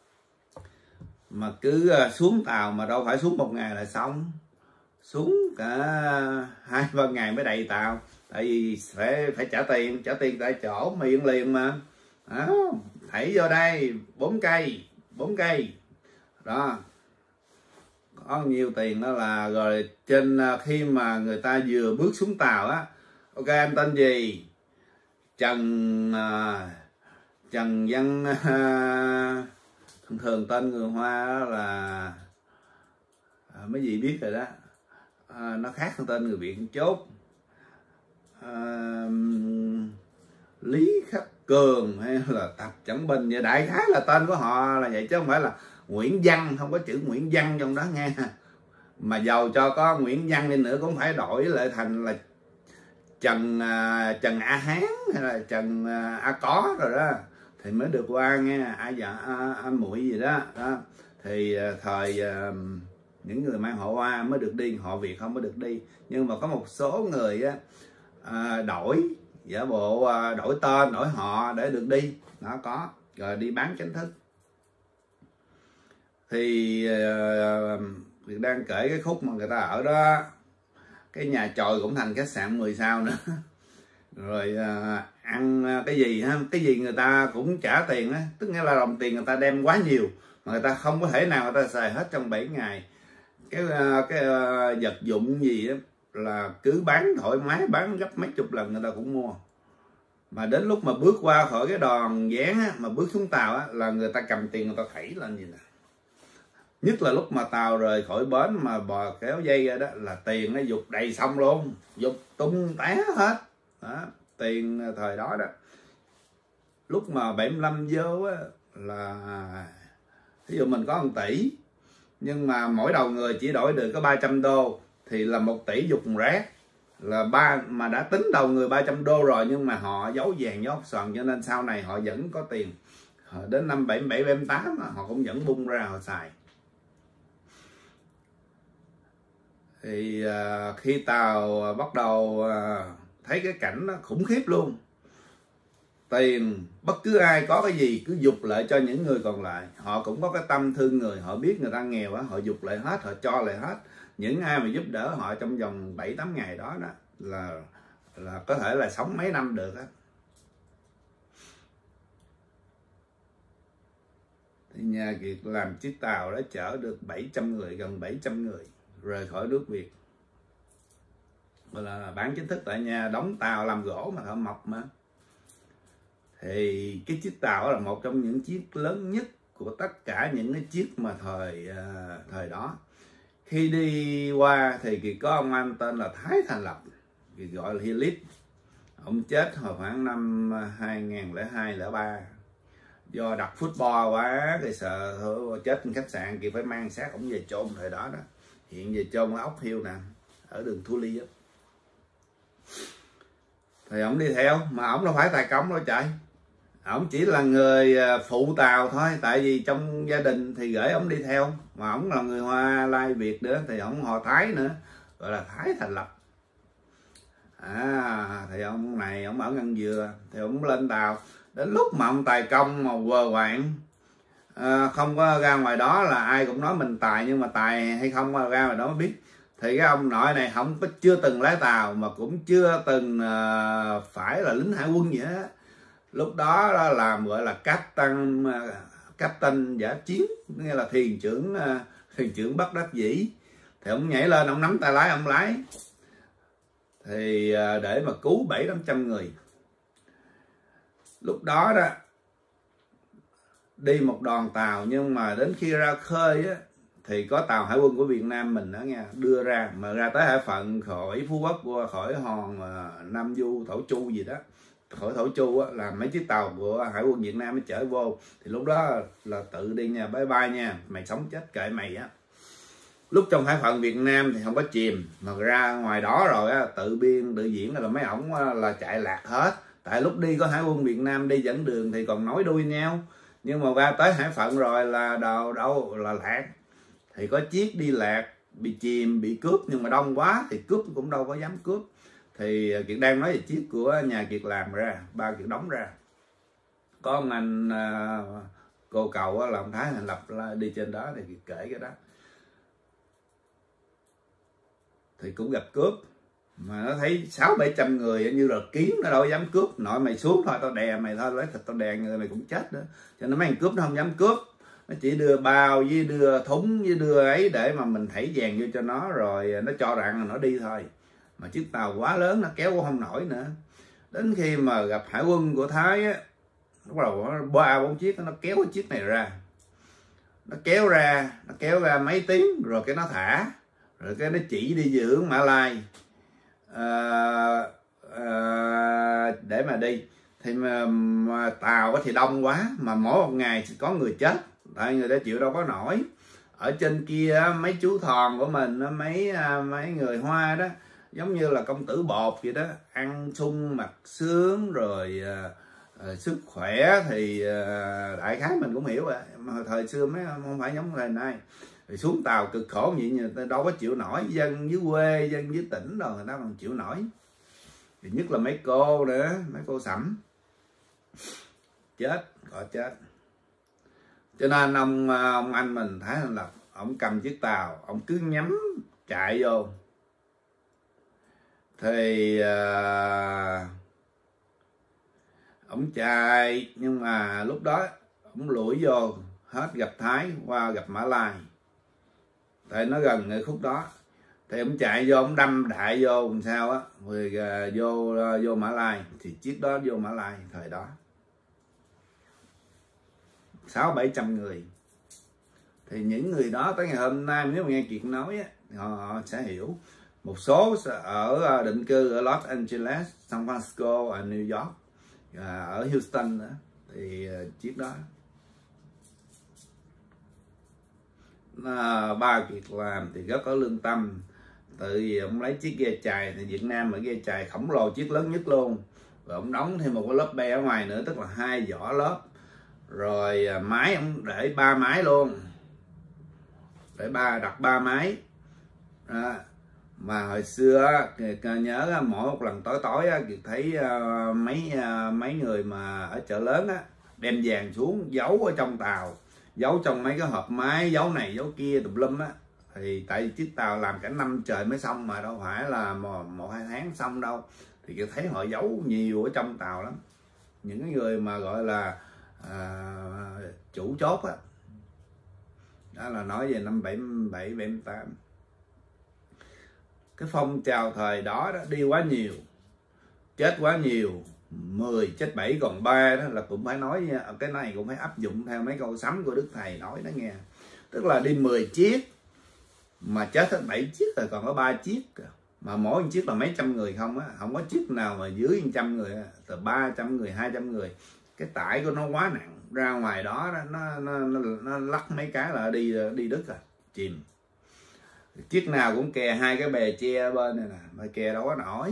Mà cứ xuống tàu mà đâu phải xuống một ngày là xong, xuống cả 2-3 ngày mới đầy tàu. Tại vì phải trả tiền tại chỗ miệng liền mà. Thảy vô đây 4 cây đó, có nhiều tiền đó là rồi. Trên khi mà người ta vừa bước xuống tàu á, ok anh tên gì? Trần Văn, thường tên người Hoa đó là mấy gì biết rồi đó, nó khác hơn tên người Việt chốt. Lý Khắc Cường hay là Tập Chẩn Bình, vậy đại khái là tên của họ là vậy, chứ không phải là Nguyễn Văn, không có chữ Nguyễn Văn trong đó nghe. Mà giàu cho có Nguyễn Văn đi nữa cũng phải đổi lại thành là Trần A Hán hay là Trần A Có rồi đó thì mới được qua nghe, A Muội gì đó. Thì thời những người mang họ Hoa mới được đi, họ Việt không có được đi. Nhưng mà có một số người đổi giả bộ, đổi tên đổi họ để được đi, nó có rồi đi bán chính thức. Thì đang kể cái khúc mà người ta ở đó, cái nhà chòi cũng thành khách sạn 10 sao nữa. Rồi ăn cái gì người ta cũng trả tiền á, tức nghĩa là đồng tiền người ta đem quá nhiều mà người ta không có thể nào người ta xài hết trong 7 ngày. Cái vật dụng gì á là cứ bán thoải mái, bán gấp mấy chục lần người ta cũng mua. Mà đến lúc mà bước qua khỏi cái đòn dán á, mà bước xuống tàu á, là người ta cầm tiền người ta thảy lên gì nè. Nhất là lúc mà tàu rời khỏi bến mà bò kéo dây ra đó, là tiền nó dục đầy sông luôn, dục tung té hết đó. Tiền thời đó đó, lúc mà 75 vô á, là ví dụ mình có 1 tỷ nhưng mà mỗi đầu người chỉ đổi được có 300 đô, thì là 1 tỷ dục rác, là mà đã tính đầu người 300 đô rồi, nhưng mà họ giấu vàng giấu sòn, cho nên sau này họ vẫn có tiền. Đến năm 77 78 họ cũng vẫn bung ra họ xài. Thì khi tàu bắt đầu thấy cái cảnh nó khủng khiếp luôn, tiền bất cứ ai có cái gì cứ giục lại cho những người còn lại. Họ cũng có cái tâm thương người, họ biết người ta nghèo á, họ giục lại hết, họ cho lại hết. Những ai mà giúp đỡ họ trong vòng 7-8 ngày đó là có thể là sống mấy năm được á. Thì nhà Kiệt làm chiếc tàu đó chở được 700 người, gần 700 người rời khỏi nước Việt. Gọi là bán chính thức tại nhà, đóng tàu làm gỗ mà thợ mộc mà. Thì cái chiếc tàu đó là một trong những chiếc lớn nhất của tất cả những cái chiếc mà thời đó. Khi đi qua thì Kiệt có ông anh tên là Thái Thành Lập, Kiệt gọi là Hilit. Ông chết hồi khoảng năm 2002-03. Do đặt football quá thì sợ chết trên khách sạn, Kiệt phải mang xác ông về chôn thời đó đó. Hiện về chôn ở Ốc Hill nè, ở đường Thu Ly á. Thì ông đi theo, mà ông đâu phải tài công đâu trời. Ông chỉ là người phụ tàu thôi, tại vì trong gia đình thì gửi ông đi theo, mà ông là người Hoa Lai Việt nữa, thì ông họ Thái nữa, gọi là Thái Thành Lập. Thì ông này ông ở Ngân Dừa, thì ông lên tàu. Đến lúc mà ông tài công mà quờ quạng, không có ra ngoài đó là ai cũng nói mình tài, nhưng mà tài hay không ra ngoài đó mới biết. Thì cái ông nội này chưa từng lái tàu, mà cũng chưa từng phải là lính hải quân gì hết. Lúc đó làm gọi là captain giả chiến, nghĩa là thuyền trưởng bất đắc dĩ. Thì ông nhảy lên, ông nắm tay lái, ông lái thì để mà cứu 700-800 người. Lúc đó đó đi một đoàn tàu, nhưng mà đến khi ra khơi á, thì có tàu hải quân của Việt Nam mình đó nha, đưa ra, mà ra tới Hải Phận khỏi Phú Quốc, qua khỏi hòn Nam Du, Thổ Chu gì đó, khỏi Thổ Chu á, là mấy chiếc tàu của Hải quân Việt Nam mới chở vô. Thì lúc đó là tự đi nha, bye bye nha, mày sống chết kệ mày á. Lúc trong Hải Phận Việt Nam thì không có chìm, mà ra ngoài đó rồi á, tự biên tự diễn là mấy ổng là chạy lạc hết. Tại lúc đi có Hải quân Việt Nam đi dẫn đường thì còn nối đuôi nhau, nhưng mà ra tới Hải Phận rồi là đâu là lạc. Thì có chiếc đi lạc, bị chìm, bị cướp, nhưng mà đông quá thì cướp cũng đâu có dám cướp. Thì Kiệt đang nói về chiếc của nhà Kiệt làm ra, ba Kiệt đóng ra. Có ông anh cô cầu là ông Thái Thành Lập đi trên đó, thì Kiệt kể cái đó. Thì cũng gặp cướp, mà nó thấy 600-700 người như là kiến, nó đâu dám cướp. Nội mày xuống thôi, tao đè mày thôi, lấy thịt tao đè người mày cũng chết nữa. Cho nên mấy thằng cướp nó không dám cướp, nó chỉ đưa bao với đưa thúng với đưa ấy để mà mình thảy vàng vô cho nó, rồi nó cho rằng nó đi thôi. Mà chiếc tàu quá lớn, nó kéo cũng không nổi nữa. Đến khi mà gặp hải quân của Thái á, bắt đầu 3-4 chiếc nó kéo cái chiếc này ra, nó kéo ra mấy tiếng rồi cái nó thả, rồi cái nó chỉ đi về hướng Mã Lai để mà đi. Thì mà tàu thì đông quá, mà mỗi một ngày có người chết, tại người ta chịu đâu có nổi. Ở trên kia mấy chú thòn của mình, mấy người Hoa đó, giống như là công tử bột vậy đó, ăn sung mặc sướng rồi sức khỏe thì đại khái mình cũng hiểu rồi. Mà thời xưa mấy không phải giống thời nay. Thì xuống tàu cực khổ vậy, người ta đâu có chịu nổi. Dân dưới quê, dân dưới tỉnh rồi người ta còn chịu nổi. Thì nhất là mấy cô nữa, mấy cô sẩm chết, họ chết. Cho nên ông anh mình Thái Thành Lập, ông cầm chiếc tàu, ông cứ nhắm chạy vô. Thì ông chạy, nhưng mà lúc đó ông lủi vô hết, gặp Thái qua gặp Mã Lai, tại nó gần cái khúc đó. Thì ông chạy vô, ông đâm đại vô làm sao á, rồi vô Mã Lai. Thì chiếc đó vô Mã Lai thời đó 600-700 người. Thì những người đó tới ngày hôm nay nếu mà nghe Kiệt nói á, họ sẽ hiểu. Một số ở định cư ở Los Angeles, San Francisco, ở New York, ở Houston nữa. Thì chiếc đó Ba Kiệt làm thì rất có lương tâm. Tự vì ông lấy chiếc ghe chài, thì Việt Nam ở ghe chài khổng lồ, chiếc lớn nhất luôn, rồi ông đóng thêm một cái lớp be ở ngoài nữa, tức là 2 vỏ lớp. Rồi máy ông để 3 máy luôn, đặt 3 máy đó. Mà hồi xưa nhớ mỗi một lần tối Kiệt thấy mấy người mà ở chợ lớn á đem vàng xuống giấu ở trong tàu, giấu trong mấy cái hộp máy, giấu này giấu kia tùm lum á. Thì tại vì chiếc tàu làm cả năm trời mới xong, mà đâu phải là 1-2 tháng xong đâu. Thì Kiệt thấy họ giấu nhiều ở trong tàu lắm. Những cái người mà gọi là chủ chốt á. Đó là nói về năm 77, 78. Cái phong trào thời đó đi quá nhiều, chết quá nhiều, 10 chết 7 còn 3 đó là cũng phải nói nha. Cái này cũng phải áp dụng theo mấy câu sấm của Đức Thầy nói đó nghe. Tức là đi 10 chiếc mà chết hết 7 chiếc rồi còn có 3 chiếc, mà mỗi chiếc là mấy trăm người không á, không có chiếc nào mà dưới 100 người, từ 300 người, 200 người. Cái tải của nó quá nặng, ra ngoài đó nó lắc mấy cái là đi đứt rồi, chìm. Chiếc nào cũng kè 2 cái bè che bên này nè, mà kè đâu có nổi.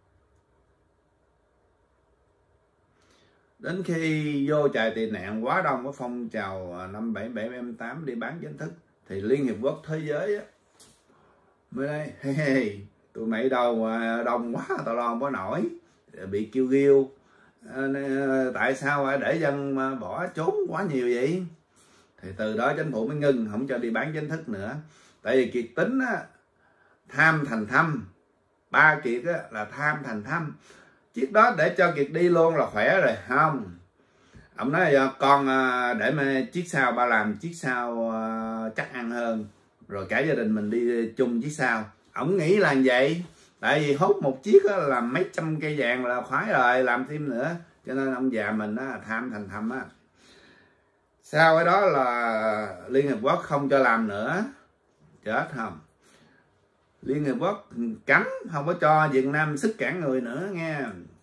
Đến khi vô trại tị nạn quá đông, có phong trào năm 77, 78 đi bán chính thức, thì Liên Hiệp Quốc Thế Giới á mới đây hey, tụi mày đâu mà đông quá, tao lo không có nổi, bị kêu ghiêu. Tại sao để dân mà bỏ trốn quá nhiều vậy? Thì từ đó chính phủ mới ngưng, không cho đi bán chính thức nữa. Tại vì Kiệt tính á, tham thành thâm. Ba Kiệt á, là tham thành thâm. Chiếc đó để cho Kiệt đi luôn là khỏe rồi. Không, ông nói con để mà chiếc sau ba làm chiếc sau chắc ăn hơn, rồi cả gia đình mình đi chung chiếc sau. Ông nghĩ là vậy. Tại vì hốt một chiếc á, là mấy trăm cây vàng là khoái rồi, làm thêm nữa. Cho nên ông già mình á, tham thành thâm á. Sau cái đó là Liên Hiệp Quốc không cho làm nữa, chết không. Liên Hiệp Quốc cấm không có cho Việt Nam sức cản người nữa nghe.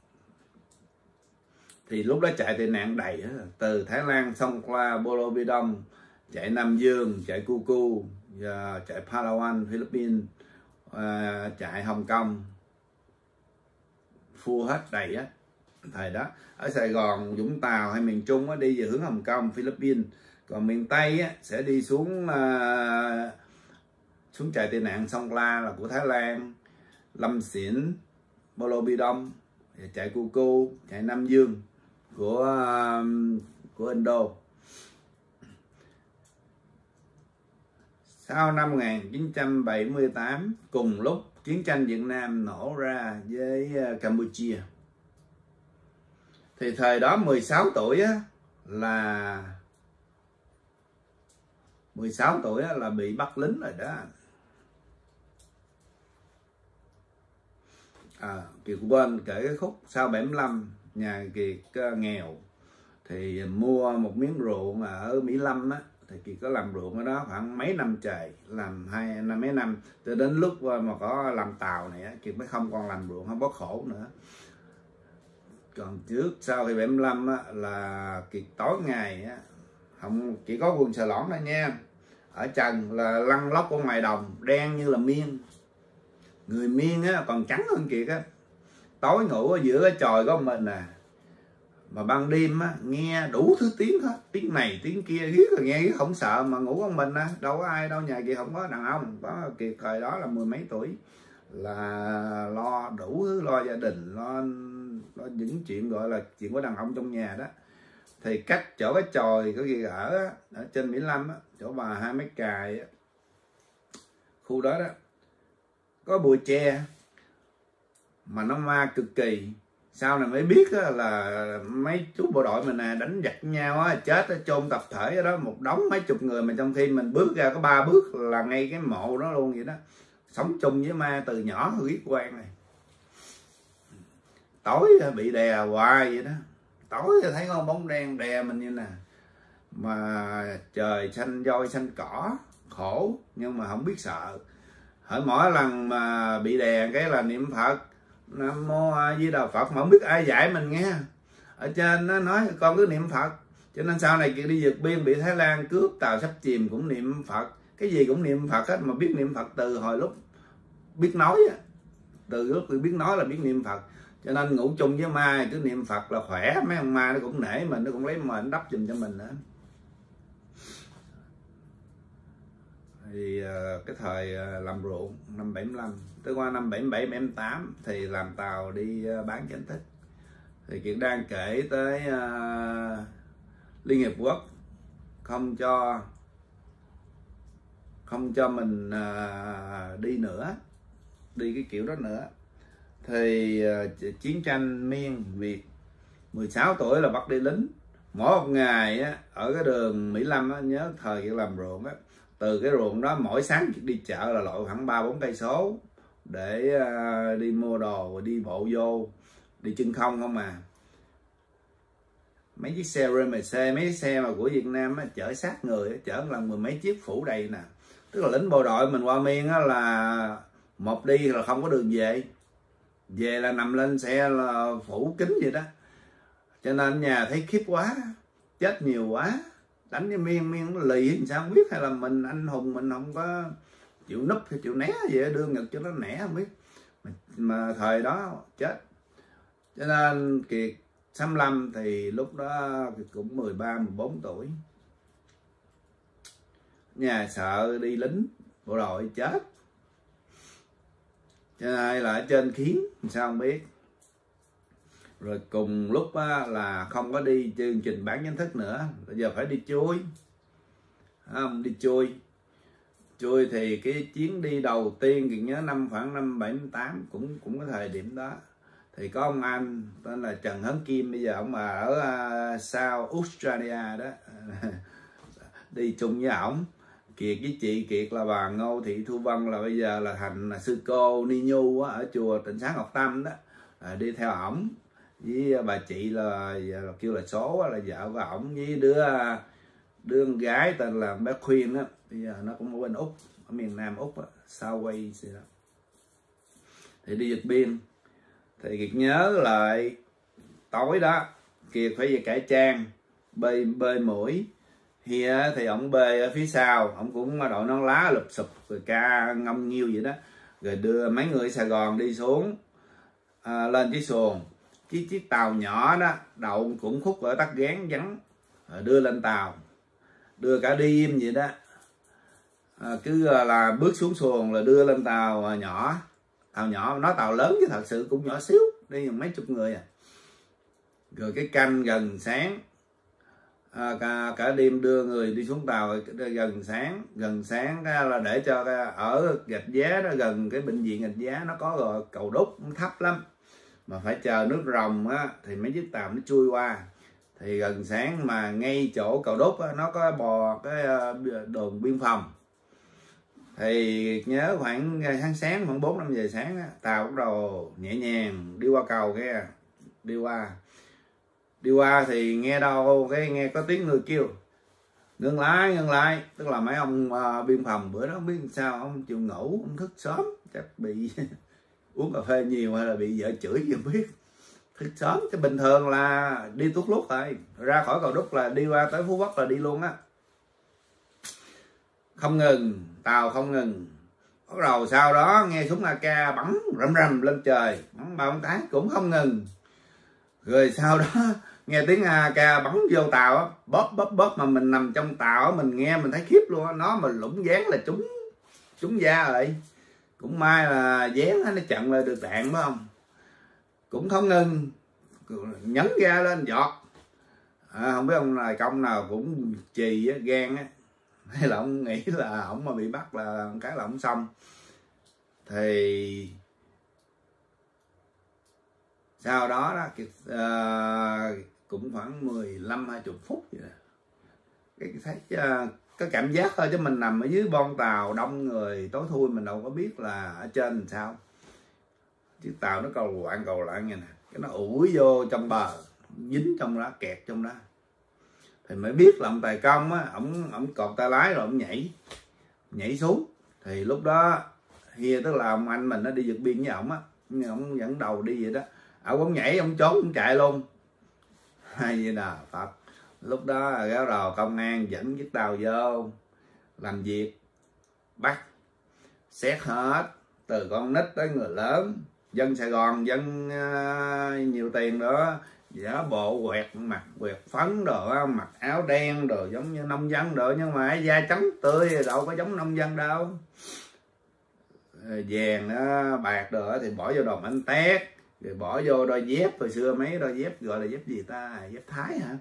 Thì lúc đó chạy tị nạn đầy đó. Từ Thái Lan, Songkhla, Bolobidong, chạy Nam Dương, chạy Kuku, chạy Palawan, Philippines, chạy Hồng Kông, full hết đầy á. Thời đó ở Sài Gòn, Vũng Tàu hay miền Trung á, đi về hướng Hồng Kông, Philippines. Còn miền Tây á, sẽ đi xuống chạy tị nạn Songkhla là của Thái Lan, Lâm Xỉn, Bolobidong, chạy Kuku, chạy Nam Dương của Indo. Sau năm 1978, cùng lúc chiến tranh Việt Nam nổ ra với Campuchia, thì thời đó 16 tuổi á, là 16 tuổi á, là bị bắt lính rồi đó. Kiệt quên kể cái khúc sau 75, nhà Kiệt nghèo thì mua một miếng ruộng ở Mỹ Lâm á, thì Kiệt có làm ruộng ở đó khoảng mấy năm trời, làm mấy năm, cho đến lúc mà có làm tàu này á, Kiệt mới không còn làm ruộng, không có khổ nữa. Còn trước sau khi 75 á, là Kiệt tối ngày á, không chỉ có quần xà lỏn thôi nha, ở trần là lăn lóc ở ngoài đồng, đen như là miên. Người miên á còn trắng hơn Kiệt á. Tối ngủ ở giữa cái chòi của mình nè, mà ban đêm á nghe đủ thứ tiếng hết, tiếng này tiếng kia, riết rồi nghe riết không sợ, mà ngủ con mình á, đâu có ai đâu, nhà Kiệt không có đàn ông. Có Kiệt thời đó là 10 mấy tuổi, là lo đủ thứ, lo gia đình, lo những chuyện gọi là chuyện của đàn ông trong nhà đó. Thì cách chỗ cái chòi có Kiệt ở trên Mỹ Lâm á, chỗ bà Hai Mấy Cài á, khu đó đó có bụi tre mà nó ma cực kỳ. Sau này mới biết là mấy chú bộ đội mình đánh giặc nhau á, chết chôn tập thể ở đó một đống mấy chục người, mà trong khi mình bước ra có 3 bước là ngay cái mộ đó luôn vậy đó. Sống chung với ma từ nhỏ huyết quan này. Tối bị đè hoài vậy đó, tối thấy con bóng đen đè mình như nè, mà trời xanh voi xanh cỏ, khổ nhưng mà không biết sợ. Hỏi mỗi lần mà bị đè cái là niệm Phật, Nam Mô A Di Đà Phật, mà không biết ai dạy mình nghe. Ở trên nó nói con cứ niệm Phật. Cho nên sau này Kiệt đi vượt biên bị Thái Lan cướp, tàu sắp chìm cũng niệm Phật. cái gì cũng niệm Phật hết, mà biết niệm Phật từ hồi lúc biết nói á, từ lúc biết nói là biết niệm Phật. Cho nên ngủ chung với ma cứ niệm Phật là khỏe, mấy ông ma nó cũng nể mình, nó cũng lấy mền đắp giùm cho mình nữa. Thì cái thời làm ruộng năm 75 tới qua năm 77 78 thì làm tàu đi bán chính thức. Thì Kiệt đang kể tới Liên Hiệp Quốc không cho mình đi nữa, đi cái kiểu đó nữa. Thì chiến tranh Miên Việt, 16 tuổi là bắt đi lính. Mỗi một ngày á, ở cái đường Mỹ Lâm á, nhớ thời Kiệt làm ruộng á, từ cái ruộng đó mỗi sáng Kiệt đi chợ là lội khoảng 3-4 cây số để đi mua đồ, đi bộ vô, đi chân không không mà. Mấy chiếc xe RMC, mấy chiếc xe mà của Việt Nam á, chở sát người, chở lần 10 mấy chiếc phủ đầy nè. Tức là lính bộ đội mình qua Miên á, là một đi là không có đường về, về là nằm lên xe là phủ kính vậy đó. Cho nên nhà thấy khiếp quá, chết nhiều quá, đánh với Miên nó lì thì sao không biết, hay là mình anh hùng mình không có chịu núp hay chịu né vậy, đưa ngực cho nó nẻ không biết, mà thời đó chết. Cho nên Kiệt 65 thì lúc đó Kiệt cũng 13-14 tuổi. Nhà sợ đi lính bộ đội chết, cho nên là ở trên khiến sao không biết. Rồi cùng lúc là không có đi chương trình bán chính thức nữa, bây giờ phải đi chui, không đi chui thì cái chuyến đi đầu tiên Kiệt nhớ khoảng năm 78, cũng cái thời điểm đó. Thì có ông anh tên là Trần Hấn Kim, bây giờ ông ở South Australia đó đi chung với ổng. Kiệt với chị Kiệt là bà Ngô Thị Thu Vân, là bây giờ là thành sư cô Ni Nhu ở chùa Tịnh Xá Ngọc Tâm đó, đi theo ổng. Với bà chị là kêu là Số, là vợ của ổng, với đứa con gái tên là bé Khuyên đó, bây giờ nó cũng ở bên Úc, ở miền Nam Úc, South Wales đó. Thì đi vượt biên. Thì Kiệt nhớ lại tối đó Kiệt phải về cải trang bơi mũi. Thì ổng bơi ở phía sau, ổng cũng đội nón lá lụp xụp rồi ca ngông nghiêu vậy đó, rồi đưa mấy người Sài Gòn đi xuống, lên chiếc xuồng, chiếc tàu nhỏ đó đậu cũng khúc ở Tắc Ghén vắng, rồi đưa lên tàu, đưa cả đêm vậy đó. Cứ là bước xuống xuồng là đưa lên tàu nhỏ, nói tàu lớn chứ thật sự cũng nhỏ xíu, đi mấy chục người à. Rồi cái canh gần sáng, cả đêm đưa người đi xuống tàu gần sáng là để cho ở Gạch Giá đó, gần cái bệnh viện Gạch Giá nó có rồi cầu đúc, nó thấp lắm mà phải chờ nước rồng á thì mấy chiếc tàu nó chui qua. Thì gần sáng mà ngay chỗ cầu đúc á, nó có bò cái đồn biên phòng. Thì nhớ khoảng sáng khoảng 4-5 giờ sáng á, tàu bắt đầu nhẹ nhàng đi qua cầu kia, đi qua thì nghe đâu nghe có tiếng người kêu ngưng lại, tức là mấy ông biên phòng bữa đó không biết sao ông chịu ngủ, ông thức sớm, chắc bị uống cà phê nhiều hay là bị vợ chửi gì không biết, thức sớm. Chứ bình thường là đi tuốt lút rồi, ra khỏi cầu đúc là đi qua tới Phú Quốc là đi luôn á, không ngừng, tàu không ngừng. Bắt đầu sau đó nghe súng AK bắn rầm lên trời, bắn 3-4 cái cũng không ngừng. Rồi sau đó nghe tiếng AK bắn vô tàu á, bóp mà mình nằm trong tàu á, mình nghe mình thấy khiếp luôn á. Nó mà lũng dán là trúng da rồi. Cũng may là dán nó chặn lại được đạn phải không, cũng không ngừng, nhấn ga lên giọt. Không biết ông này công nào cũng chì á, gan á, hay là ông nghĩ là ổng mà bị bắt là cái là ổng xong. Thì sau đó cũng khoảng 15-20 phút vậy đó. Cái thấy có cảm giác thôi, chứ mình nằm ở dưới bon tàu đông người tối thui, mình đâu có biết là ở trên làm sao. Chiếc tàu nó cầu loạn vậy nè, cái nó ủi vô trong bờ, dính trong đó, kẹt trong đó. Thì mới biết là ông Tài Công á, ổng cột tay lái rồi ổng nhảy xuống. Thì lúc đó tức là ông anh mình nó đi vượt biên với ổng á, nhưng ổng dẫn đầu đi vậy đó. Ổng nhảy, ổng trốn, ổng chạy luôn. Hay vậy nè Phật. Lúc đó gáo đầu công an dẫn chiếc tàu vô làm việc. bắt xét hết, từ con nít tới người lớn. Dân Sài Gòn, dân nhiều tiền đó, giả bộ quẹt mặt, quẹt phấn đồ, mặc áo đen đồ giống như nông dân đồ, nhưng mà da trắng tươi đâu có giống nông dân đâu. Vàng bạc đồ thì bỏ vô đòn bánh tét, rồi bỏ vô đôi dép. Hồi xưa mấy đôi dép gọi là dép gì ta, dép Thái hả,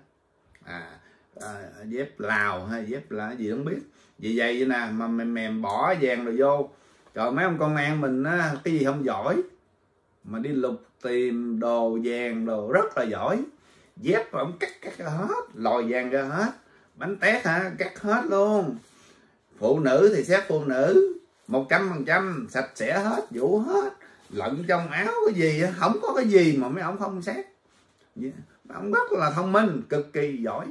dép Lào hay dép là gì không biết. Vì vậy nè, mà mềm bỏ vàng rồi vô. Trời, mấy ông công an mình á, cái gì không giỏi mà đi lục tìm đồ vàng đồ rất là giỏi. Dép mà ông cắt hết, lòi vàng ra hết. Bánh tét hả, cắt hết luôn. Phụ nữ thì xét phụ nữ 100% sạch sẽ hết, vũ hết. Lẫn trong áo cái gì, không có cái gì mà mấy ông không xét. Ông rất là thông minh, cực kỳ giỏi.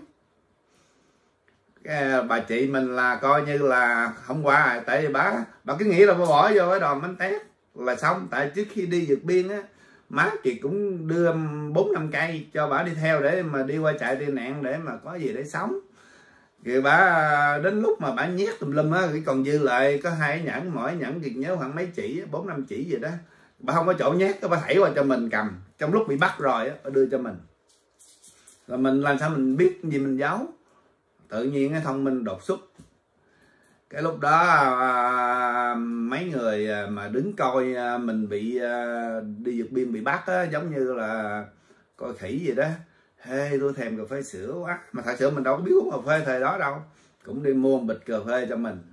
Bà chị mình là coi như là hôm qua, tại vì bà cứ nghĩ là bà bỏ vô cái đòn bánh tét là xong. Tại trước khi đi vượt biên á, má chị cũng đưa 4-5 cây cho bà đi theo để mà đi qua trại tị nạn để mà có gì để sống. Rồi bà đến lúc mà bà nhét tùm lum á, còn dư lại có 2 nhẫn, mỗi nhẫn thì nhớ khoảng mấy chỉ, 4-5 chỉ gì đó. Bà không có chỗ nhét, bà thảy qua cho mình cầm. Trong lúc bị bắt rồi á, bà đưa cho mình. Rồi mình làm sao mình biết gì mình giấu. Tự nhiên cái thông minh đột xuất. Cái lúc đó mấy người mà đứng coi mình bị đi vượt biên bị bắt á, giống như là coi khỉ gì đó. Hey, tôi thèm cà phê sữa quá. Mà thật sự mình đâu có biết uống cà phê thời đó đâu. Cũng đi mua một bịch cà phê cho mình.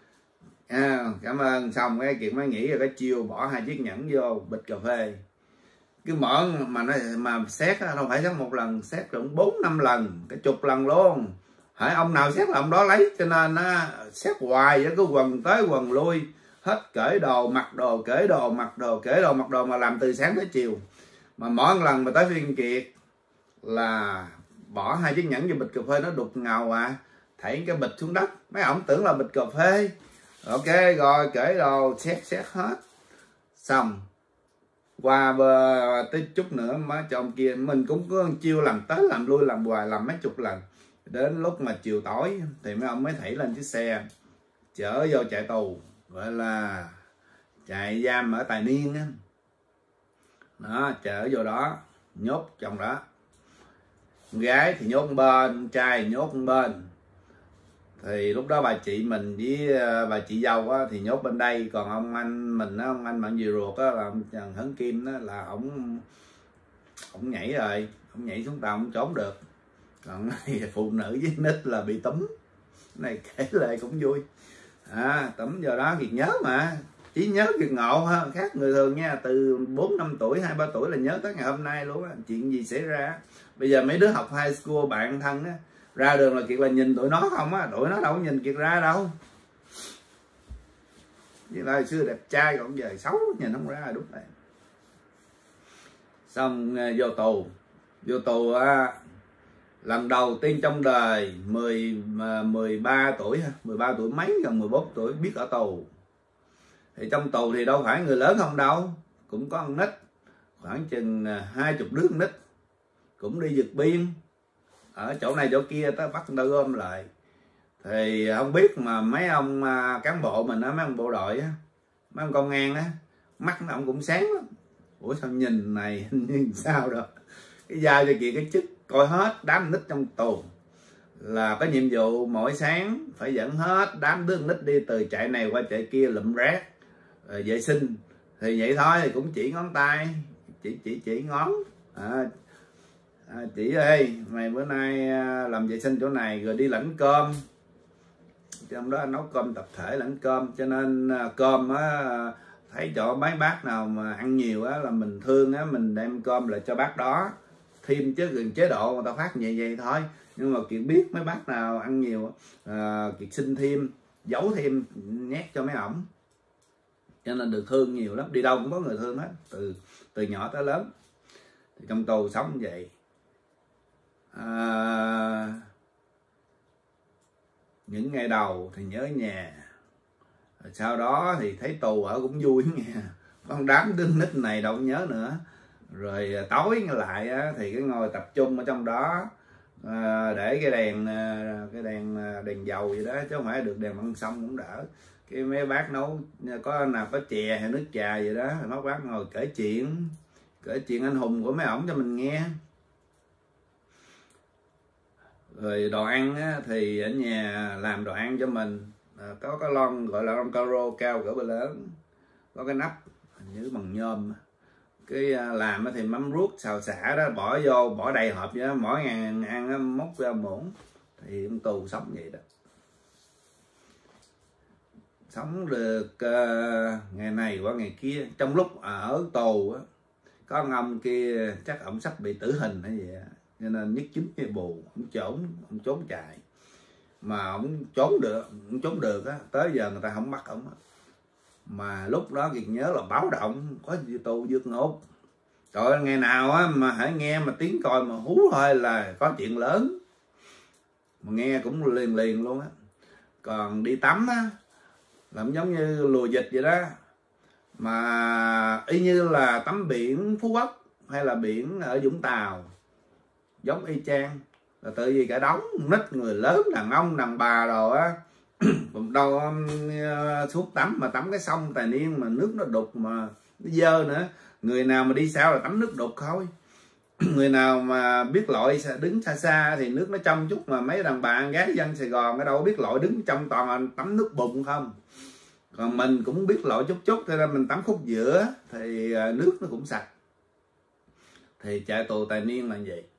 Cảm ơn. Xong cái Kiệt mới nghĩ là cái chiêu bỏ 2 chiếc nhẫn vô bịch cà phê. Cứ mở mà xét không phải xét một lần, xét cũng 4-5 lần, cái chục lần luôn. Hỏi ông nào xét là ông đó lấy, cho nên xét hoài vậy, cứ quần tới quần lui, hết cởi đồ mặc đồ, cởi đồ mặc đồ, cởi đồ mặc đồ, mà làm từ sáng tới chiều. Mà mỗi lần mà tới phiên Kiệt là bỏ 2 chiếc nhẫn vô bịch cà phê, nó đục ngầu thảy cái bịch xuống đất. Mấy ông tưởng là bịch cà phê. Ok rồi, cởi đồ, xét hết xong. Qua tới chút nữa má cho ông kia, mình cũng có chiêu làm tới làm lui, làm hoài, làm mấy chục lần. Đến lúc mà chiều tối thì mấy ông mới thảy lên chiếc xe chở vô trại tù, gọi là trại giam ở Tài Niên á. Đó, chở vô đó, nhốt trong đó. Con gái thì nhốt một bên, con trai thì nhốt một bên. Thì lúc đó bà chị mình với bà chị dâu á, thì nhốt bên đây. Còn ông anh mình á, ông anh bạn dì ruột á, là ông Trần Hấn Kim đó, là ổng nhảy rồi, ổng nhảy xuống tàu, ổng trốn được. Còn phụ nữ với nít là bị túm. Cái này kể lại cũng vui. Túm vào đó Kiệt nhớ mà. Chỉ nhớ Kiệt ngộ ha, khác người thường nha. Từ 4-5 tuổi, 2-3 tuổi là nhớ tới ngày hôm nay luôn á. Chuyện gì xảy ra. Bây giờ mấy đứa học high school bạn thân á, ra đường là Kiệt là nhìn tụi nó không á. Tụi nó đâu có nhìn Kiệt ra đâu. Với lại xưa đẹp trai, còn giờ xấu nhìn không ra, đúng rồi. Xong vô tù. Vô tù á, lần đầu tiên trong đời 13 tuổi ha, 13 tuổi mấy, gần 14 tuổi biết ở tù. Thì trong tù thì đâu phải người lớn không đâu, cũng có con nít, khoảng chừng 20 đứa con nít cũng đi vượt biên ở chỗ này chỗ kia, tới bắt người ta gom lại. Thì không biết mà mấy ông cán bộ mình á, mấy ông bộ đội á, mấy ông công an á, mắt ông cũng sáng lắm. Ủa sao nhìn này như sao đó, cái giao cho chị cái chức coi hết đám nít trong tù, là có nhiệm vụ mỗi sáng phải dẫn hết đám đứa nít đi từ trại này qua trại kia lụm rác, vệ sinh. Thì vậy thôi, thì cũng chỉ ngón tay, chỉ ngón. Chị ơi, mày bữa nay làm vệ sinh chỗ này, rồi đi lãnh cơm. Trong đó nấu cơm tập thể, lãnh cơm. Cho nên cơm á, thấy chỗ mấy bác nào mà ăn nhiều á là mình thương á, mình đem cơm lại cho bác đó thêm, chứ gần chế độ người ta phát vậy thôi. Nhưng mà Kiệt biết mấy bác nào ăn nhiều Kiệt xin thêm, giấu thêm, nhét cho mấy ổng. Cho nên được thương nhiều lắm, đi đâu cũng có người thương hết, từ nhỏ tới lớn. Thì trong tù sống vậy. Những ngày đầu thì nhớ nhà, sau đó thì thấy tù ở cũng vui nha, con đám đứa nít này đâu nhớ nữa. Rồi tối lại thì cái ngồi tập trung ở trong đó, để cái đèn dầu vậy đó, chứ không phải được đèn băng xong cũng đỡ. cái mấy bác nấu có nào có chè hay nước trà vậy đó, mấy bác ngồi kể chuyện anh hùng của mấy ổng cho mình nghe. Rồi đồ ăn á, thì ở nhà làm đồ ăn cho mình, có cái lon gọi là lon caro cao cỡ bờ lớn, có cái nắp hình như bằng nhôm, cái làm thì mắm ruốc xào xả đó bỏ vô, bỏ đầy hộp vậy đó, mỗi ngày ăn móc ra muỗng. Thì ông tù sống vậy đó, sống được ngày này qua ngày kia. Trong lúc ở tù á, có ông kia chắc ổng sắp bị tử hình hay gì á, cho nên nhất chính cái bù, ông trốn chạy. Mà ông trốn được á, tới giờ người ta không bắt ổng. Mà lúc đó Kiệt nhớ là báo động có gì tù vượt ngục. Trời ơi, ngày nào á mà hãy nghe mà tiếng còi mà hú thôi là có chuyện lớn, mà nghe cũng liền luôn á. Còn đi tắm á làm giống như lùa dịch vậy đó, mà y như là tắm biển Phú Quốc hay là biển ở Vũng Tàu, giống y chang. Là tự vì cả đống nít người lớn, đàn ông đàn bà rồi á cũng đâu suốt tắm, mà tắm cái sông Tài Niên mà nước nó đục mà nó dơ nữa. Người nào mà đi sao là tắm nước đục thôi. Người nào mà biết lội đứng xa xa thì nước nó trong chút, mà mấy đàn bà gái dân Sài Gòn ở đâu biết lội, đứng trong toàn tắm nước bùn không. Còn mình cũng biết lội chút cho nên mình tắm khúc giữa thì nước nó cũng sạch. Thì trại tù Tài Niên là vậy.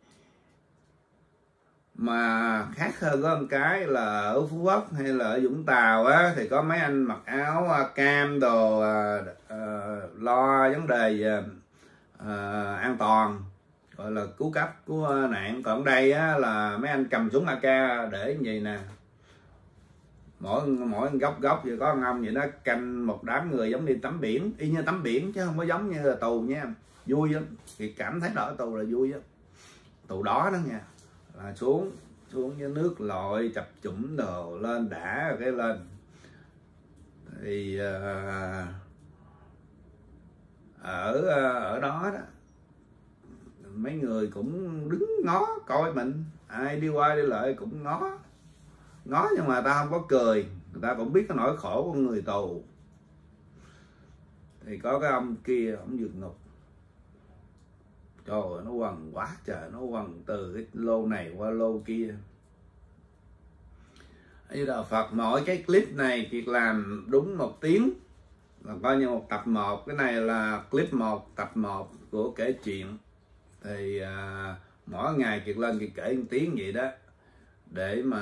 Mà khác hơn có một cái là ở Phú Quốc hay là ở Vũng Tàu á, thì có mấy anh mặc áo cam đồ lo vấn đề an toàn, gọi là cứu cấp cứu nạn. Còn ở đây á, là mấy anh cầm súng AK để như vậy nè, mỗi góc vậy có ông vậy đó, canh một đám người giống như tắm biển, y như tắm biển chứ không có giống như là tù nha. Vui lắm, thì cảm thấy ở tù là vui á. Tù đó đó nha, là xuống với nước lội chập chủng đồ lên đã cái lên. Thì ở đó đó mấy người cũng đứng ngó coi mình, ai đi qua đi lại cũng ngó, nhưng mà ta không có cười, người ta cũng biết cái nỗi khổ của người tù. Thì có cái ông kia, ông vượt ngục, trời ơi, nó quằn quá trời, nó quằn từ cái lô này qua lô kia. Như đạo Phật, mỗi cái clip này Kiệt làm đúng 1 tiếng là coi như một tập 1. Cái này là clip 1, tập 1 của kể chuyện. Thì mỗi ngày Kiệt lên Kiệt kể 1 tiếng vậy đó, để mà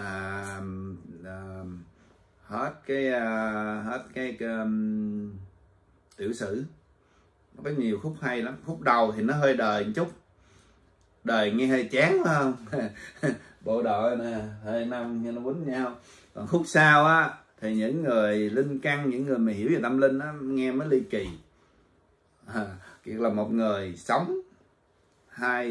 hết cái tiểu sử. Nó có nhiều khúc hay lắm. Khúc đầu thì nó hơi đời một chút, đời nghe hơi chán phải không? Bộ đội nè, hơi năm như nó quýnh nhau. Còn khúc sau á thì những người linh căn, những người mà hiểu về tâm linh á, nghe mới ly kỳ. Kiệt là một người sống hai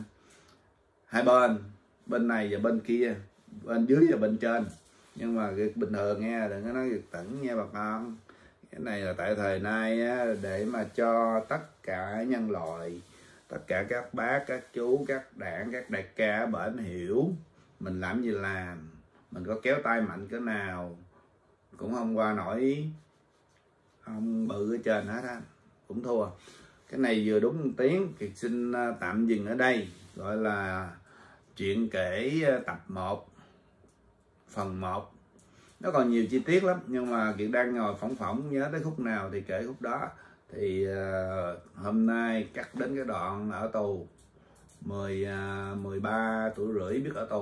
bên này và bên kia, bên dưới và bên trên. Nhưng mà bình thường nghe, đừng có nói Kiệt Tẩn nha bà con. Cái này là tại thời nay á, để mà cho tất cả nhân loại, tất cả các bác, các chú, các đảng, các đại ca ở bển hiểu mình làm gì làm, mình có kéo tay mạnh cỡ nào cũng không qua nổi ông bự ở trên hết á, cũng thua. Cái này vừa đúng 1 tiếng, Kiệt xin tạm dừng ở đây, gọi là chuyện kể tập 1, phần 1. Nó còn nhiều chi tiết lắm, nhưng mà Kiệt đang ngồi phỏng nhớ tới khúc nào thì kể khúc đó. Thì hôm nay cắt đến cái đoạn ở tù 13 tuổi rưỡi biết ở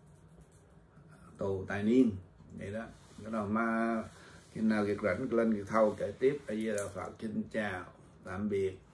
tù Tài Niên vậy đó. Cái đầu mà khi nào Kiệt rảnh lên Kiệt Thâu kể tiếp. Bây giờ là Phật, xin chào tạm biệt.